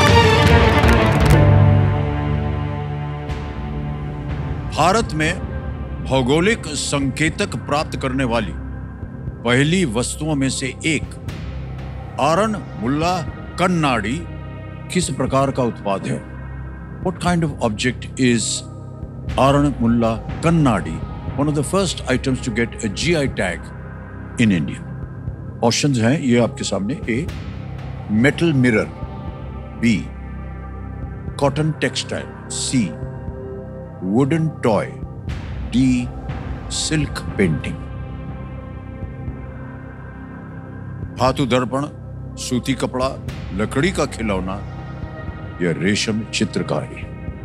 भारत में भौगोलिक संकेतक प्राप्त करने वाली पहली वस्तुओं में से एक आरण मुल्ला कन्नाडी किस प्रकार का उत्पाद है? What kind of object is Aran Mulla Kannadi, one of the first items to get a GI tag in India? Options हैं ये आपके सामने। A, metal mirror, B, cotton textile, C, wooden toy, D, silk painting। धातु दर्पण, सूती कपड़ा, लकड़ी का खिलौना या रेशम चित्रकारी?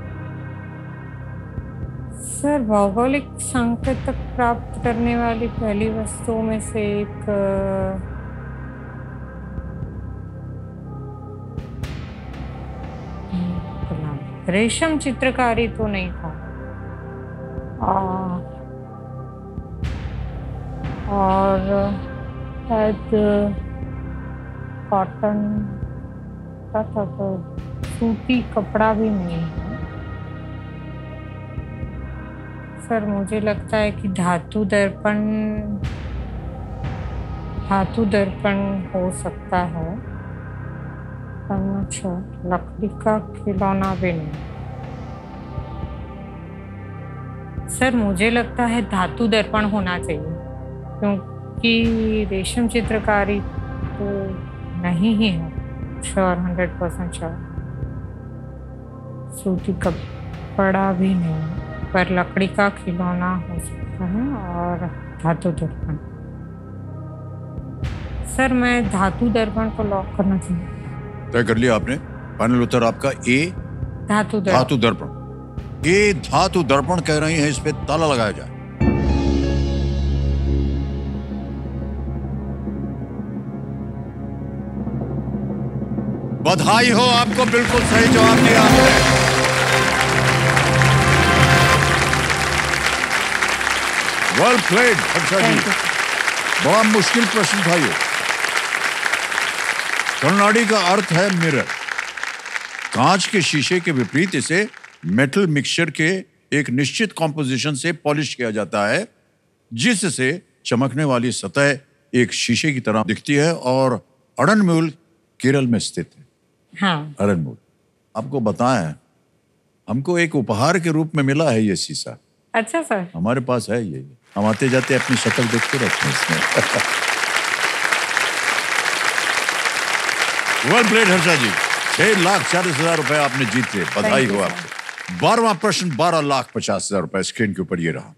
सर भौगोलिक संकेतक प्राप्त करने वाली पहली वस्तुओं में से एक रेशम चित्रकारी तो नहीं था। और शायद कॉटन का था, तो सूती कपड़ा भी नहीं है। सर मुझे लगता है कि धातु दर्पण हो सकता है। अच्छा, लकड़ी का खिलौना भी नहीं। सर मुझे लगता है धातु दर्पण होना चाहिए, क्योंकि रेशम चित्रकारी तो नहीं ही है। Sure, 100% sure. सूती कपड़ा भी नहीं, पर लकड़ी का खिलौना हो सकता है और धातु दर्पण। सर मैं धातु दर्पण को लॉक करना चाहूँगी। तय कर लिया आपने? फाइनल उत्तर आपका ए, धातु दर्पण। ए, धातु दर्पण कह रही हैं, इस पे ताला लगाया जाए। बधाई हो आपको, बिल्कुल सही जवाब दिया आपने। Well played Harsha ji. बड़ा मुश्किल प्रश्न था ये। कन्नाडी का अर्थ है मिरर। कांच के शीशे के विपरीत इसे मेटल मिक्सचर के एक निश्चित कॉम्पोजिशन से पॉलिश किया जाता है, जिससे चमकने वाली सतह एक शीशे की तरह दिखती है और अड़नमूल केरल में स्थित है। हाँ। अड़नमूल आपको बताएं, हमको एक उपहार के रूप में मिला है ये शीशा। अच्छा सर। हमारे पास है ये, हम आते जाते अपनी शक्ल देखते रहते हैं इसमें। वेल प्लेड हर्षा जी। 6,40,000 रुपए आपने जीत लिए, बधाई हो आपको। 12वां प्रश्न, 12,50,000 रुपए स्क्रीन के ऊपर ये रहा।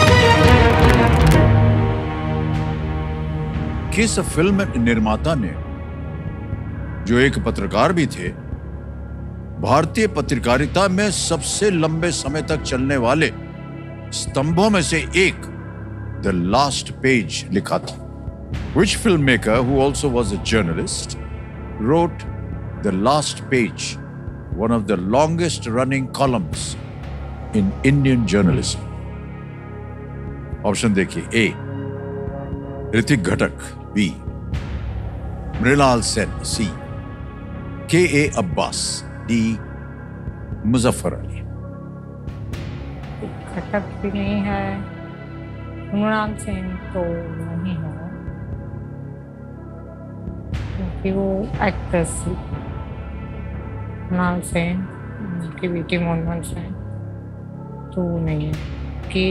किस फिल्म निर्माता ने, जो एक पत्रकार भी थे, भारतीय पत्रकारिता में सबसे लंबे समय तक चलने वाले स्तंभों में से एक द लास्ट पेज लिखा था? Which filmmaker, who also was a journalist, wrote The Last Page, one of the longest running columns in Indian journalism? Option देखिए. A. Ritwik Ghatak. B. Mrinal Sen. C. K.A. Abbas. D. Muzaffar Ali. घटक भी नहीं है, मृणाल सेन तो नहीं है क्योंकि वो एक्ट्रेस थी. मृणाल सेन उनकी बेटी मोहन सेन तो नहीं है. के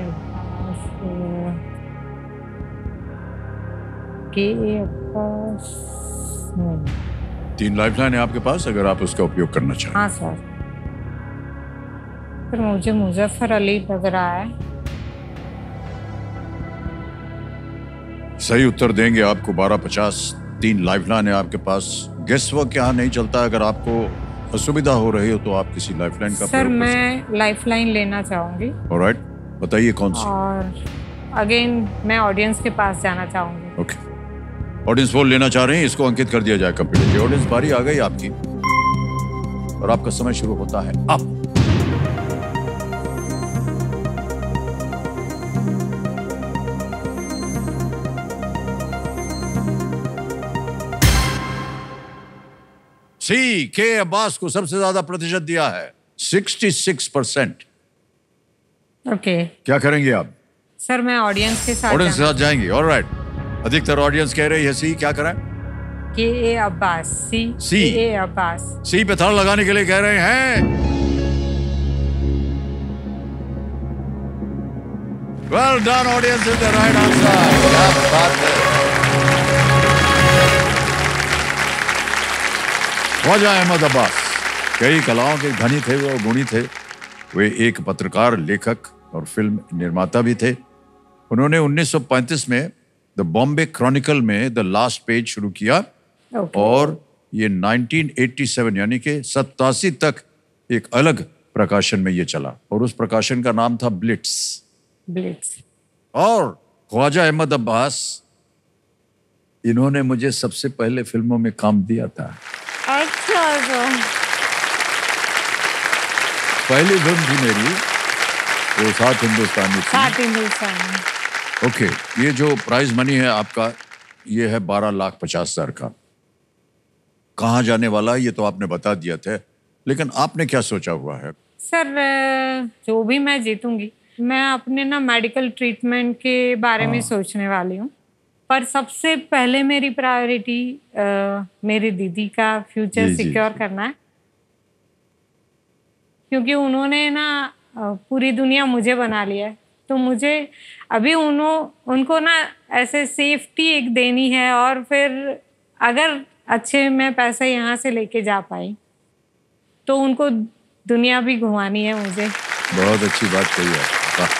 अब्बास नहीं. 3 लाइफलाइन है आपके पास, अगर आप उसका उपयोग करना चाहें. हाँ सर, फिर मुझे मुजफ्फर अली लग रहा है. सही उत्तर देंगे आपको 1250. 3 लाइफलाइन है आपके पास. गेस वर्क यहाँ नहीं चलता. अगर आपको असुविधा हो रही हो तो आप किसी लाइफलाइन का सर प्रयोग कर मैं लाइफलाइन लेना चाहूंगी. ऑलराइट, बताइए कौन सी. और अगेन मैं ऑडियंस के पास जाना चाहूंगी. ओके, ऑडियंस वोट लेना चाह रहे हैं, इसको अंकित कर दिया जाए कंप्यूटर जी. ऑडियंस बारी आ गई आपकी और आपका समय शुरू होता है अब. सी. के अब्बास को सबसे ज्यादा प्रतिशत दिया है, 66%. ओके क्या करेंगे आप? सर मैं ऑडियंस के साथ ऑडियंस के साथ जाएंगे. ऑलराइट, अधिकतर ऑडियंस कह रही है सी. क्या करें? के अब्बास. सी. सी. के अब्बास. सी पे थर्ड लगाने के लिए कह रहे हैं. Well done, audience is the right answer. क्या बात है. ख्वाजा अहमद अब्बास कई कलाओं के धनी थे और गुणी थे. वे एक पत्रकार, लेखक और फिल्म निर्माता भी थे. उन्होंने 1935 में द बॉम्बे क्रॉनिकल में द लास्ट पेज शुरू किया और ये 1987 यानी कि 87 तक एक अलग प्रकाशन में ये चला और उस प्रकाशन का नाम था ब्लिट्स. ब्लिट्स. और ख्वाजा अहमद अब्बास, इन्होंने मुझे सबसे पहले फिल्मों में काम दिया था. अच्छा पहली फिल्म थी मेरी वो 7 हिंदुस्तानी थी. 7 हिंदुस्तानी. ओके, ये जो प्राइज मनी है आपका, ये है 12,50,000 का. कहाँ जाने वाला है ये तो आपने बता दिया था, लेकिन आपने क्या सोचा हुआ है? सर जो भी मैं जीतूंगी, मैं अपने ना मेडिकल ट्रीटमेंट के बारे में सोचने वाली हूँ. पर सबसे पहले मेरी प्रायोरिटी मेरी दीदी का फ्यूचर सिक्योर करना है, क्योंकि उन्होंने ना पूरी दुनिया मुझे बना लिया है. तो मुझे अभी उनको ना ऐसे सेफ्टी एक देनी है और फिर अगर अच्छे मैं पैसे यहाँ से लेके जा पाई तो उनको दुनिया भी घुमानी है मुझे. बहुत अच्छी बात कही है.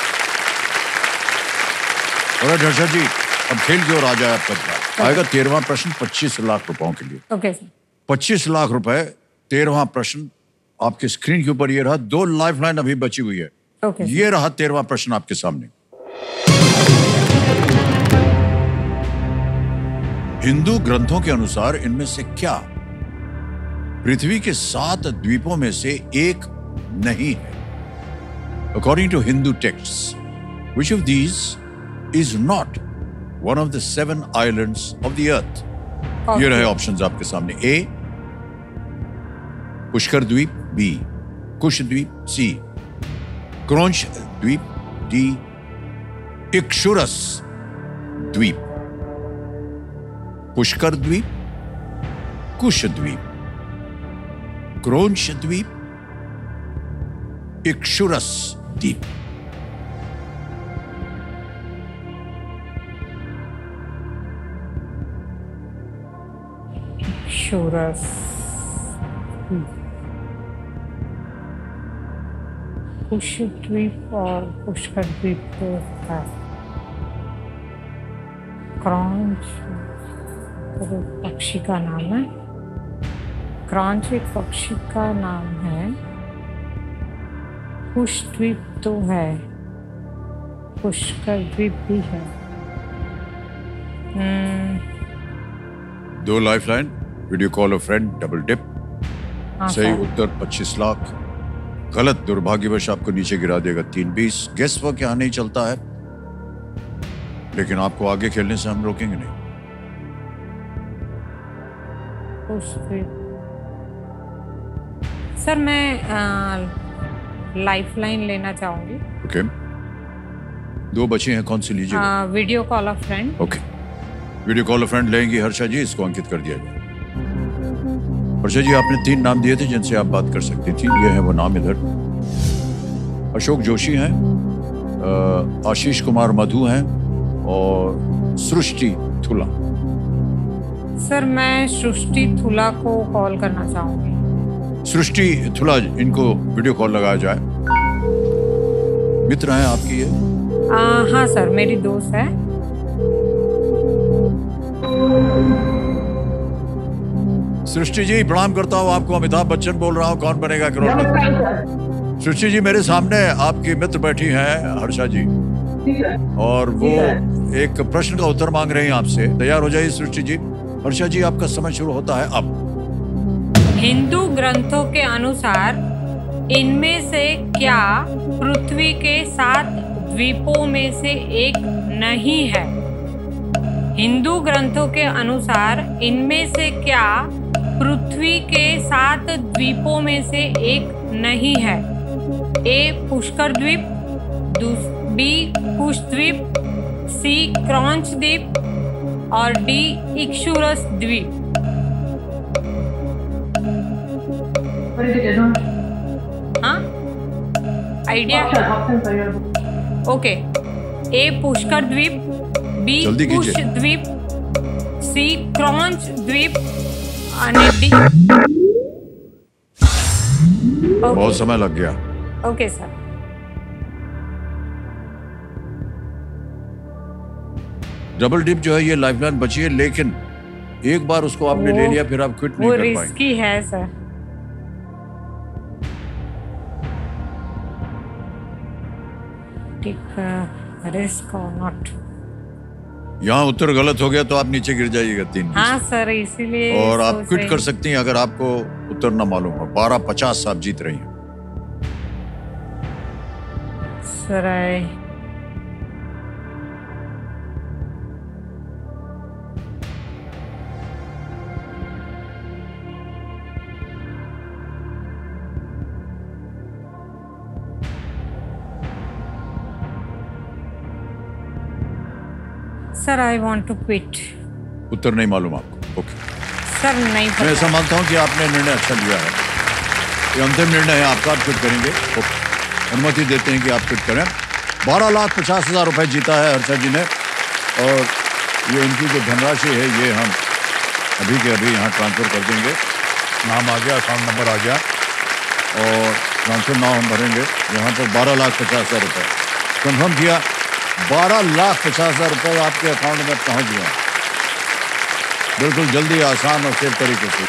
और हर्षा जी, अब खेल की ओर आ जाए आपका. आएगा 13वां प्रश्न 25 लाख रुपयों के लिए. Okay sir. 25 लाख रुपए. 13वां प्रश्न आपके स्क्रीन के ऊपर ये रहा. 2 लाइफलाइन अभी बची हुई है. ओके. ये रहा 13वां प्रश्न आपके सामने. हिंदू ग्रंथों के अनुसार इनमें से क्या पृथ्वी के 7 द्वीपों में से एक नहीं है? According to Hindu texts, which of these is not one of the 7 islands of the earth? ये रहे ऑप्शंस आपके सामने. A. पुष्कर द्वीप. B. कुश द्वीप. C. क्रोंच द्वीप. D. इक्षुरस द्वीप. पुष्कर द्वीप, कुश द्वीप, क्रोंच द्वीप, इक्षुरस द्वीप. इक्षुरस. कुश द्वीप और पुष्कर द्वीप तो था. क्रांच तो पक्षी का नाम है. क्रांच एक पक्षी का नाम है. कुश द्वीप तो है, पुष्कर द्वीप भी है. 2 lifeline, video call a friend, double dip. हाँ सही सर। उत्तर 25 लाख। गलत, दुर्भाग्यवश आपको नीचे गिरा देगा 3-20। गेस वर्क यहाँ नहीं चलता है, लेकिन आपको आगे खेलने से हम रोकेंगे नहीं। सर मैं लाइफलाइन लेना चाहूंगी। ओके, 2 बचे हैं, कौन सी लीजिएगा? Video call a friend. Okay, video call a friend लेंगी हर्षा जी, इसको अंकित कर दिया जाए। हर्षा जी, आपने 3 नाम दिए थे जिनसे आप बात कर सकती थी, ये है वो नाम इधर। अशोक जोशी हैं, आशीष कुमार मधु हैं और सृष्टि थुला। सर मैं सृष्टि थुला को कॉल करना चाहूंगी। सृष्टि थुला, इनको वीडियो कॉल लगाया जाए। मित्र हैं आपकी ये? हाँ सर, मेरी दोस्त है। सृष्टि जी, प्रणाम करता हूँ आपको, अमिताभ बच्चन बोल रहा हूँ, कौन बनेगा करोड़पति। सृष्टि जी, मेरे सामने आपकी मित्र बैठी हैं हर्षा जी, और वो एक प्रश्न का उत्तर मांग रही हैं आपसे। तैयार हो जाइए सृष्टि जी। हर्षा जी, आपका समय शुरू होता है अब। हिंदू ग्रंथों के अनुसार इनमें से क्या पृथ्वी के 7 द्वीपों में से एक नहीं है? हिंदू ग्रंथों के अनुसार इनमें से क्या पृथ्वी के 7 द्वीपों में से एक नहीं है? ए पुष्कर द्वीप, बी कुश द्वीप, सी क्रॉन्च द्वीप और डी इक्षुरस द्वीप। हाँ, आइडिया? ओके, ए पुष्कर द्वीप, बी जल्दी कुश कीजिए। द्वीप, सी क्रॉन्च द्वीप और डी। बहुत समय लग गया। Okay sir. डबल डिप जो है ये लाइफलाइन बची है, लेकिन एक बार उसको आपने ले लिया, फिर आप क्विट नहीं वो कर पाएंगे। रिस्की है सर। रिस्क और नॉट। यहाँ उत्तर गलत हो गया तो आप नीचे गिर जाइएगा 3। हाँ सर, इसीलिए और आप सोच क्विट रही कर हूँ। सकती हैं अगर आपको उत्तर ना मालूम हो। 12-50 आप जीत रही हैं। Sir sir I want to quit. उत्तर नहीं मालूम आपको? ओके, सर नहीं मैं ऐसा पता। मानता हूँ कि आपने निर्णय अच्छा लिया है। ये अंतिम निर्णय है आपका, आप क्विट करेंगे। ओके, अनुमति देते हैं कि आप क्विट करें। 12,50,000 रुपए जीता है हर्षा जी ने, और ये इनकी जो धनराशि है ये हम अभी के अभी यहाँ ट्रांसफर कर देंगे। नाम आ गया, अकाउंट नंबर आ गया, और ट्रांसफर नाम हम भरेंगे यहाँ पर। 12,50,000 रुपए कन्फर्म किया। 12,50,000 रुपए आपके अकाउंट में पहुँच गए, बिल्कुल जल्दी, आसान और सेफ तरीके से।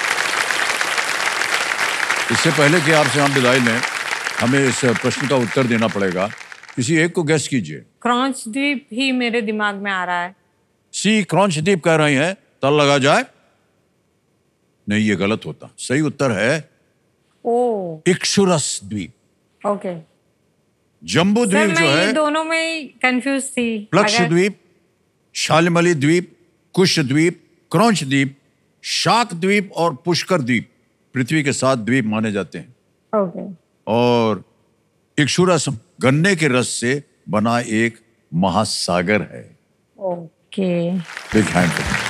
इससे पहले कि आपसे हम विदाई लें, हमें इस प्रश्न का उत्तर देना पड़ेगा। किसी एक को गेस कीजिए। क्रॉन्च द्वीप ही मेरे दिमाग में आ रहा है। सी क्रॉन्च द्वीप कह रही हैं, तल लगा जाए। नहीं, ये गलत होता। सही उत्तर है ओ इक्षुरस द्वीप। ओके जम्बू सर, द्वीप मैं जो ये है, दोनों में कंफ्यूज थी। प्लक्ष अगर- द्वीप, शालिमली द्वीप, कुश द्वीप, क्रॉन्च द्वीप, शाक द्वीप और पुष्कर द्वीप पृथ्वी के 7 द्वीप माने जाते हैं। ओके और इक्षुरस गन्ने के रस से बना एक महासागर है। Okay big hand for you.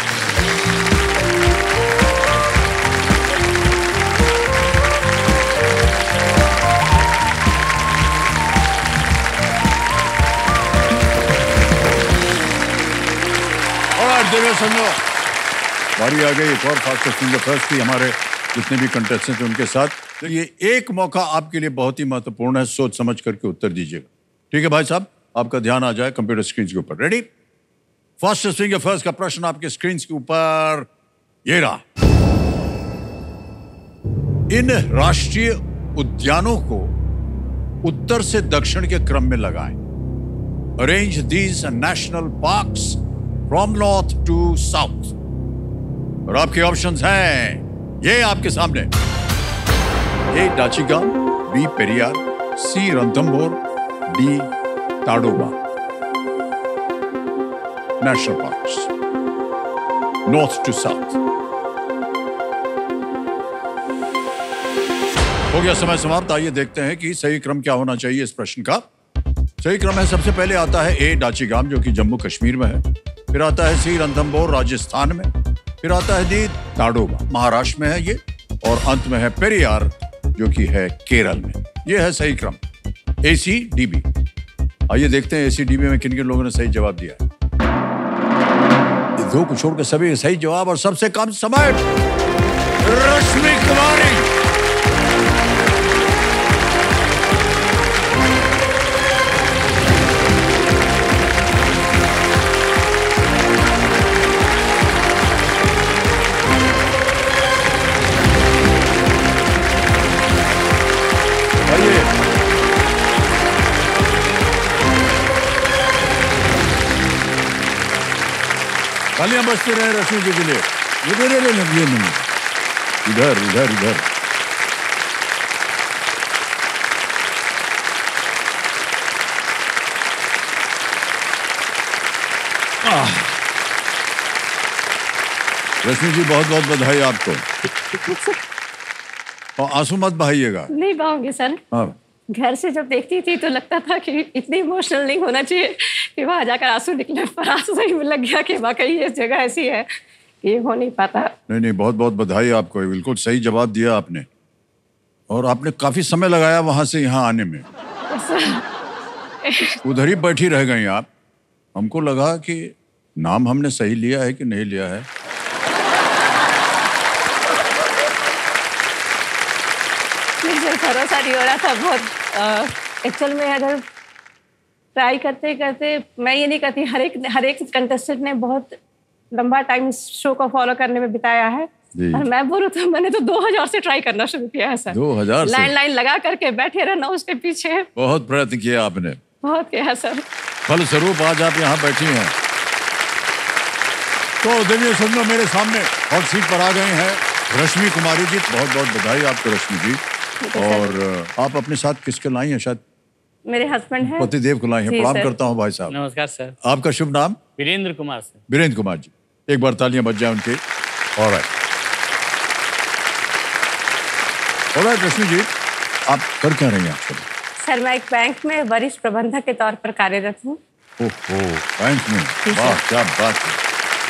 समझो, बारी आ गई एक और फास्ट फिंगर फर्स्ट की। हमारे जितने भी कंटेस्टेंट हैं उनके साथ, तो ये एक मौका आपके लिए बहुत ही महत्वपूर्ण है। सोच समझ करके उत्तर दीजिएगा, ठीक है भाई साहब? आपका ध्यान आ जाए कंप्यूटर स्क्रीन के ऊपर। रेडी? फास्ट फिंगर फर्स्ट का प्रश्न आपके स्क्रीन के ऊपर ये रहा। इन राष्ट्रीय उद्यानों को उत्तर से दक्षिण के क्रम में लगाएं। Arrange these national parks from north to south. और आपके ऑप्शंस हैं ये आपके सामने। A Dachigam, B Periyar, C Ranthambore, D Tadoba. National parks north to south. हो गया समय समाप्त। आइए देखते हैं कि सही क्रम क्या होना चाहिए इस प्रश्न का। सही क्रम है, सबसे पहले आता है ए डाचिगाम जो कि जम्मू कश्मीर में है, फिर आता है सी रणथंभौर राजस्थान में, फिर आता है डी ताडोबा महाराष्ट्र में है ये, और अंत में है पेरियार जो कि है केरल में। ये है सही क्रम ACDB। आइए देखते हैं ACDB में किन किन लोगों ने सही जवाब दिया है। ये दो को छोड़कर सभी सही जवाब और सबसे कम समय रश्मि कुमारी। तालियां बजती रहे रश्मि जी के लिए। इधर इधर इधर। रश्मि जी बहुत बहुत बधाई आपको। और आंसू मत बहाइएगा। नहीं बहाऊंगी सर। हाँ, घर से जब देखती थी तो लगता था कि इतनी इमोशनल नहीं होना चाहिए कि वहां जाकर आंसू निकले, पर आंसू सही में लग गया कि वाकई ये जगह ऐसी है कि ये हो नहीं पाता। नहीं नहीं, बहुत बहुत बधाई आपको, बिल्कुल सही जवाब दिया आपने। और आपने काफी समय लगाया वहां से यहाँ आने में। उधर ही बैठी रह गई आप। हमको लगा कि नाम हमने सही लिया है कि नहीं लिया है। मुझे भरोसा नहीं हो रहा था बहुत। एक्चुअल में अगर ट्राई करते करते, मैं ये नहीं कहती हर एक कंटेस्टेंट ने बहुत लंबा टाइम इस शो को फॉलो करने में बिताया है, और मैं बोलूँ तो मैंने तो 2000 से ट्राई करना शुरू किया है सर। 2000 से लाइन लगा करके बैठे रहना उसके पीछे। बहुत प्रयत्न किया आपने। बहुत किया सर। फलस्वरूप आज आप यहाँ बैठी हैं। तो देखिए सुनो, मेरे सामने हॉट सीट पर आ गए हैं रश्मि कुमारी जी। बहुत बहुत बधाई आपको रश्मि जी। और आप अपने साथ किसके लाई हैं? शायद मेरे हस्बैंड हैं, पतिदेव को लाई हैं। प्रणाम करता हूँ भाई साहब। नमस्कार सर। आपका शुभ नाम? वीरेंद्र कुमार सर। वीरेंद्र कुमार जी, एक बार तालियां बज जाए उनके। Alright alright. रश्मि जी, आप कर क्या रही हैं आजकल? सर मैं एक बैंक में वरिष्ठ प्रबंधक के तौर पर कार्यरत हूँ। ओहो, बैंक में, वाह क्या बात है।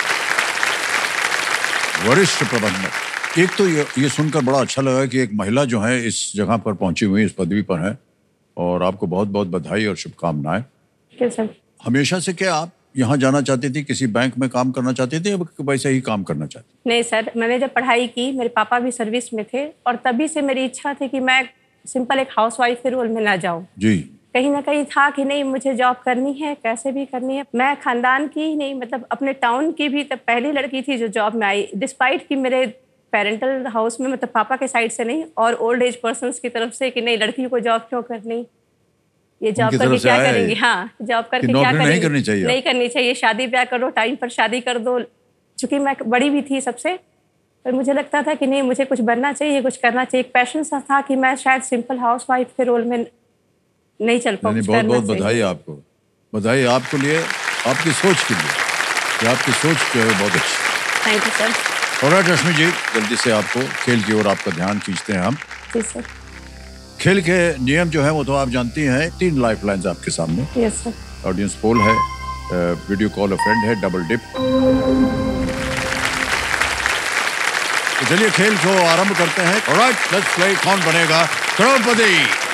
वरिष्ठ प्रबंधक। एक तो ये सुनकर बड़ा अच्छा लगा कि एक महिला जो है इस जगह पर पहुंची हुई, इस पदवी पर है, और आपको बहुत बहुत बधाई और शुभकामनाएं। सर हमेशा से क्या आप यहाँ जाना चाहती थी, किसी बैंक में काम करना चाहती थी, या वैसे ही काम करना चाहती? नहीं सर, मैंने जब पढ़ाई की, मेरे पापा भी सर्विस में थे, और तभी से मेरी इच्छा थी कि मैं सिंपल एक हाउसवाइफ के रोल में ना जाऊँ। जी। कहीं ना कहीं था कि नहीं मुझे जॉब करनी है, कैसे भी करनी है। मैं खानदान की ही नहीं, मतलब अपने टाउन की भी तब पहली लड़की थी जो जॉब में आई, डिस्पाइट कि मेरे पेरेंटल हाउस में, मतलब पापा के साइड से नहीं और ओल्ड एज पर्सन्स की तरफ से कि नहीं लड़कियों को जॉब क्यों करनी, ये जॉब करके क्या करेंगी। हाँ, जॉब करके क्या करेंगी, नहीं करनी चाहिए, नहीं करनी चाहिए, शादी ब्याह करो, टाइम पर शादी कर दो। चूंकि मैं बड़ी भी थी सबसे, पर मुझे लगता था कि नहीं मुझे कुछ बनना चाहिए, कुछ करना चाहिए। एक पैशन सा था कि मैं शायद सिंपल हाउसवाइफ के रोल में नहीं चल पाऊँ। बहुत बहुत बधाई आपको, बधाई आपको लिए, आपकी सोच के लिए, कि आपकी सोच जो है बहुत अच्छी। Thank you sir. और रश्मि जी, जल्दी से आपको खेल की ओर आपका ध्यान खींचते हैं हम। जी सर। खेल के नियम जो है वो तो आप जानती हैं। 3 लाइफ लाइन्स आपके सामने। Yes sir. ऑडियंस पोल है, वीडियो कॉल अ फ्रेंड है, डबल डिप। तो चलिए खेल को आरंभ करते हैं। Alright, let's play. Kaun Banega करोड़पति?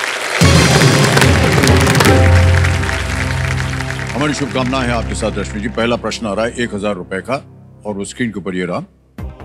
हमारी शुभकामनाएं हैं आपके साथ रश्मि जी। पहला प्रश्न आ रहा है 1000 रुपए का, और वो स्क्रीन के ऊपर ये रहा।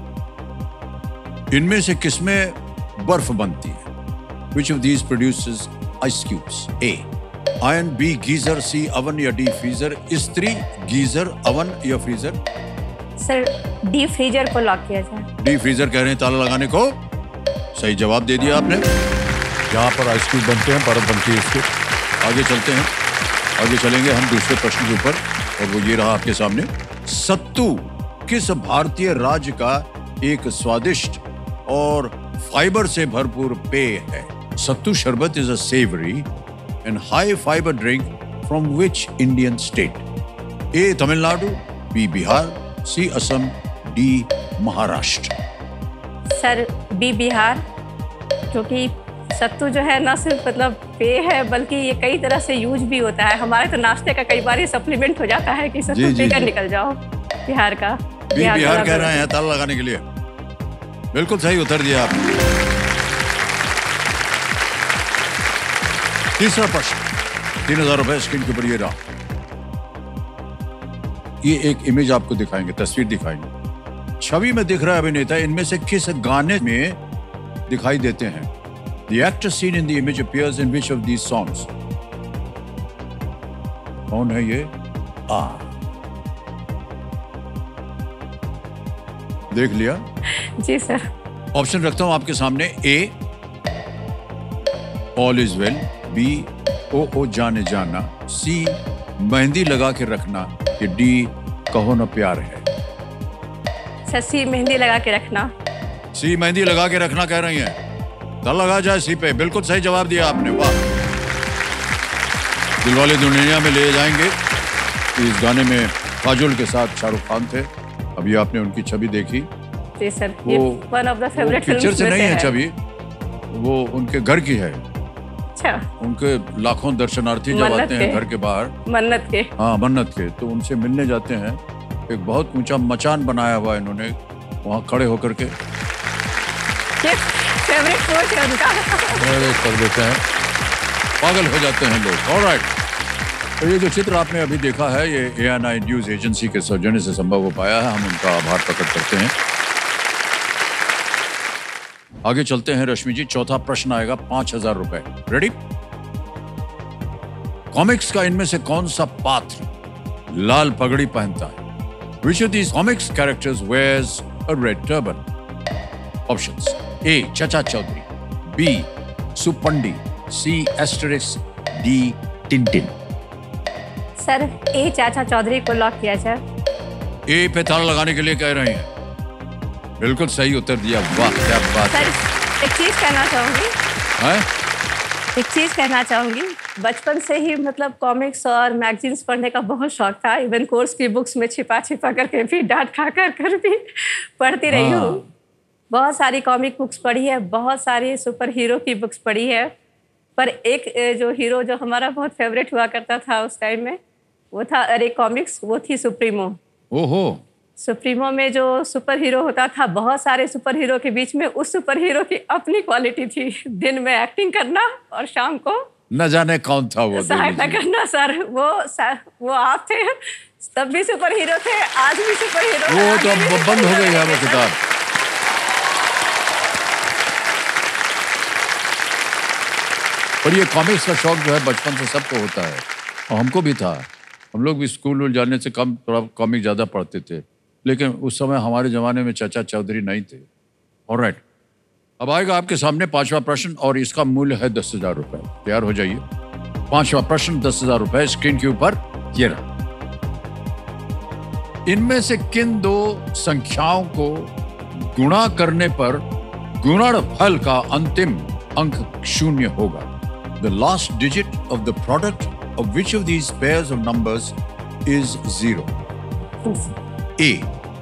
इनमें से किसमें बर्फ बनती है? Which of these produces ice cubes? A. Iron, B. Geyser, C. Oven या D. Freezer? इस्त्री, गीजर, अवन या फ्रीजर? सर डी फ्रीजर को लॉक किया जाए। डी फ्रीजर कह रहे हैं ताला लगाने को। सही जवाब दे दिया आपने। यहाँ पर आइस क्यूब बनते हैं, बर्फ बनती है इसके। आगे चलते हैं, आगे चलेंगे हम दूसरे प्रश्न के ऊपर, और वो ये रहा आपके सामने। सत्तू किस भारतीय राज्य का एक स्वादिष्ट और फाइबर से भरपूर पेय है? Sattu sharbat is a savoury and high fibre drink from which Indian state? A Tamil Nadu, B Bihar, C Assam, D Maharashtra. Sir B Bihar, क्योंकि सत्तू जो है ना सिर्फ मतलब पेय है बल्कि ये कई तरह से यूज भी होता है। हमारे तो नाश्ते का कई बार ये सप्लीमेंट हो जाता है कि सत्तू पीकर निकल जाओ। बिहार का बिहार कह रहे हैं ताला लगाने के लिए। बिल्कुल सही उत्तर दिया आपने। तीसरा प्रश्न, 3000 रुपए स्क्रीन के ऊपर ये रहा। ये एक इमेज आपको दिखाएंगे, तस्वीर दिखाएंगे। छवि में दिख रहा है अभिनेता इनमें से किस गाने में दिखाई देते हैं? The actor seen in the image appears in which of these songs? कौन है ये? देख लिया? जी सर। ऑप्शन रखता हूं आपके सामने। A all is well, B O Jaane Jaana, सी मेहंदी लगा के रखना, ये डी कहो न प्यार है। सर सी मेहंदी लगा के रखना। सी मेहंदी लगा के रखना कह रही हैं। तो लगा जाए सी पे। बिल्कुल सही जवाब दिया आपने, वाह। दिलवाले दुल्हनिया में ले जाएंगे। इस गाने में काजोल के साथ शाहरुख खान थे। अभी आपने उनकी छवि देखी। जी सर, ये one of the favourite picture से नहीं है छवि, वो उनके घर की है। अच्छा। उनके लाखों दर्शनार्थी जब आते हैं घर के बाहर, मन्नत के, हाँ मन्नत के, तो उनसे मिलने जाते हैं। एक बहुत ऊंचा मचान बनाया हुआ है इन्होंने, वहाँ खड़े होकर के फेवरेट कोच है उनका। कर देते हैं, पागल हो जाते हैं लोग। ऑलराइट, तो ये जो चित्र आपने अभी देखा है ये ANI न्यूज एजेंसी के सौजन्य से संभव हो पाया है। हम उनका आभार प्रकट करते हैं। आगे चलते हैं रश्मि जी। चौथा प्रश्न आएगा 5000 रुपए। रेडी? कॉमिक्स का इनमें से कौन सा पात्र लाल पगड़ी पहनता है? Which of these comics characters wears a red turban? Options: A. Chacha Chaudhary, B. Supandi, C. Asterix, D. Tintin. Sir A Chacha Chaudhary को लॉक किया सर। ए पे ताला लगाने के लिए कह रहे हैं। बिल्कुल सही उत्तर दिया, वाह क्या बात है। सर एक चीज कहना चाहूंगी। हैं? एक चीज कहना चाहूंगी, बचपन से ही मतलब कॉमिक्स और मैगजीन्स पढ़ने का बहुत शौक था। इवन कोर्स की बुक्स में छिपा छिपा करके भी डांट खा कर भी पढ़ती रही हूँ। बहुत सारी कॉमिक बुक्स पढ़ी है, बहुत सारी सुपर हीरो की बुक्स पढ़ी है, पर एक जो हीरो जो हमारा बहुत फेवरेट हुआ करता था उस टाइम में वो था अरे कॉमिक्स, वो थी सुप्रीमो। ओहो। सुप्रीमो में जो सुपर हीरो होता था, बहुत सारे सुपर हीरो के बीच में उस सुपर हीरो की अपनी क्वालिटी थी, दिन में एक्टिंग करना और शाम को न जाने कौन था वो सहायता करना। सर वो आप थे, तब भी सुपर हीरो थे, आज भी सुपर हीरो। वो तो अब बंद हो गई है वो किताब। पर ये कॉमिक्स का शौक जो है बचपन से सबको होता है और हमको भी था। हम लोग भी स्कूल जाने से कम थोड़ा कॉमिक ज़्यादा पढ़ते थे, लेकिन उस समय हमारे ज़माने में चाचा चौधरी नहीं थे। ऑलराइट, अब आएगा आपके सामने पांचवा प्रश्न और इसका मूल्य है 10,000 रुपए। तैयार हो जाइए। पांचवा प्रश्न 10,000 रुपए स्क्रीन के ऊपर ये रहा। इनमें से किन दो संख्याओं को गुणा करने पर गुणनफल का अंतिम अंक 0 होगा? The last digit of the product of which of these pairs of numbers is 0? A.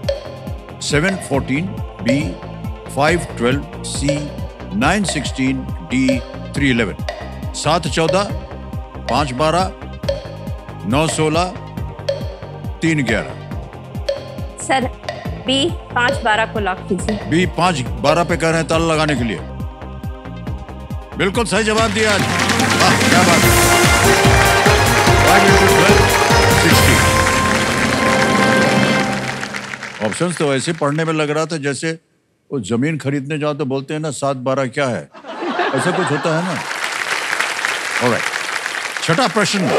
714, B. 512, C. 916, D. 311. 714, 512, 916, 311. Sir B 512 को लॉक कीजिए। बी 512 पे कह रहे हैं ताला लगाने के लिए। बिल्कुल सही जवाब दिया। वाह क्या बात है। 5 into 12, 60। ऑप्शंस तो ऐसे पढ़ने में लग रहा था जैसे वो जमीन खरीदने जाओ तो बोलते हैं ना 7-12 क्या है, ऐसा कुछ होता है ना। ऑलराइट, छठा प्रश्न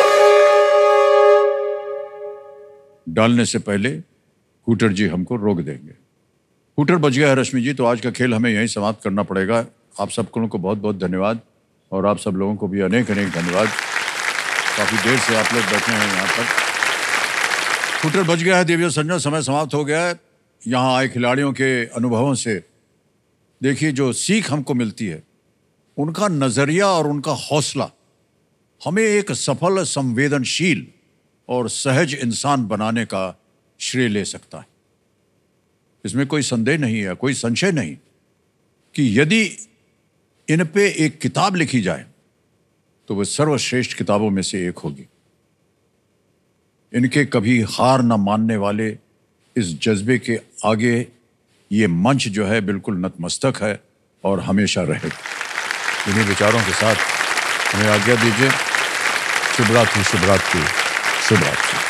डालने से पहले हूटर जी हमको रोक देंगे। हूटर बज गया है रश्मि जी, तो आज का खेल हमें यहीं समाप्त करना पड़ेगा। आप सब को बहुत बहुत धन्यवाद और आप सब लोगों को भी अनेक अनेक धन्यवाद। काफ़ी देर से आप लोग बैठे हैं यहाँ पर। स्कूटर बच गया है देवियों संजय, समय समाप्त हो गया है। यहाँ आए खिलाड़ियों के अनुभवों से देखिए जो सीख हमको मिलती है, उनका नजरिया और उनका हौसला हमें एक सफल, संवेदनशील और सहज इंसान बनाने का श्रेय ले सकता है। इसमें कोई संदेह नहीं है, कोई संशय नहीं कि यदि इन पे एक किताब लिखी जाए तो वह सर्वश्रेष्ठ किताबों में से एक होगी। इनके कभी हार न मानने वाले इस जज्बे के आगे ये मंच जो है बिल्कुल नतमस्तक है और हमेशा रहेगा। इन्हीं विचारों के साथ हमें आज्ञा दीजिए। शुभ रात्रि, शुभ रात्रि, शुभ रात्रि।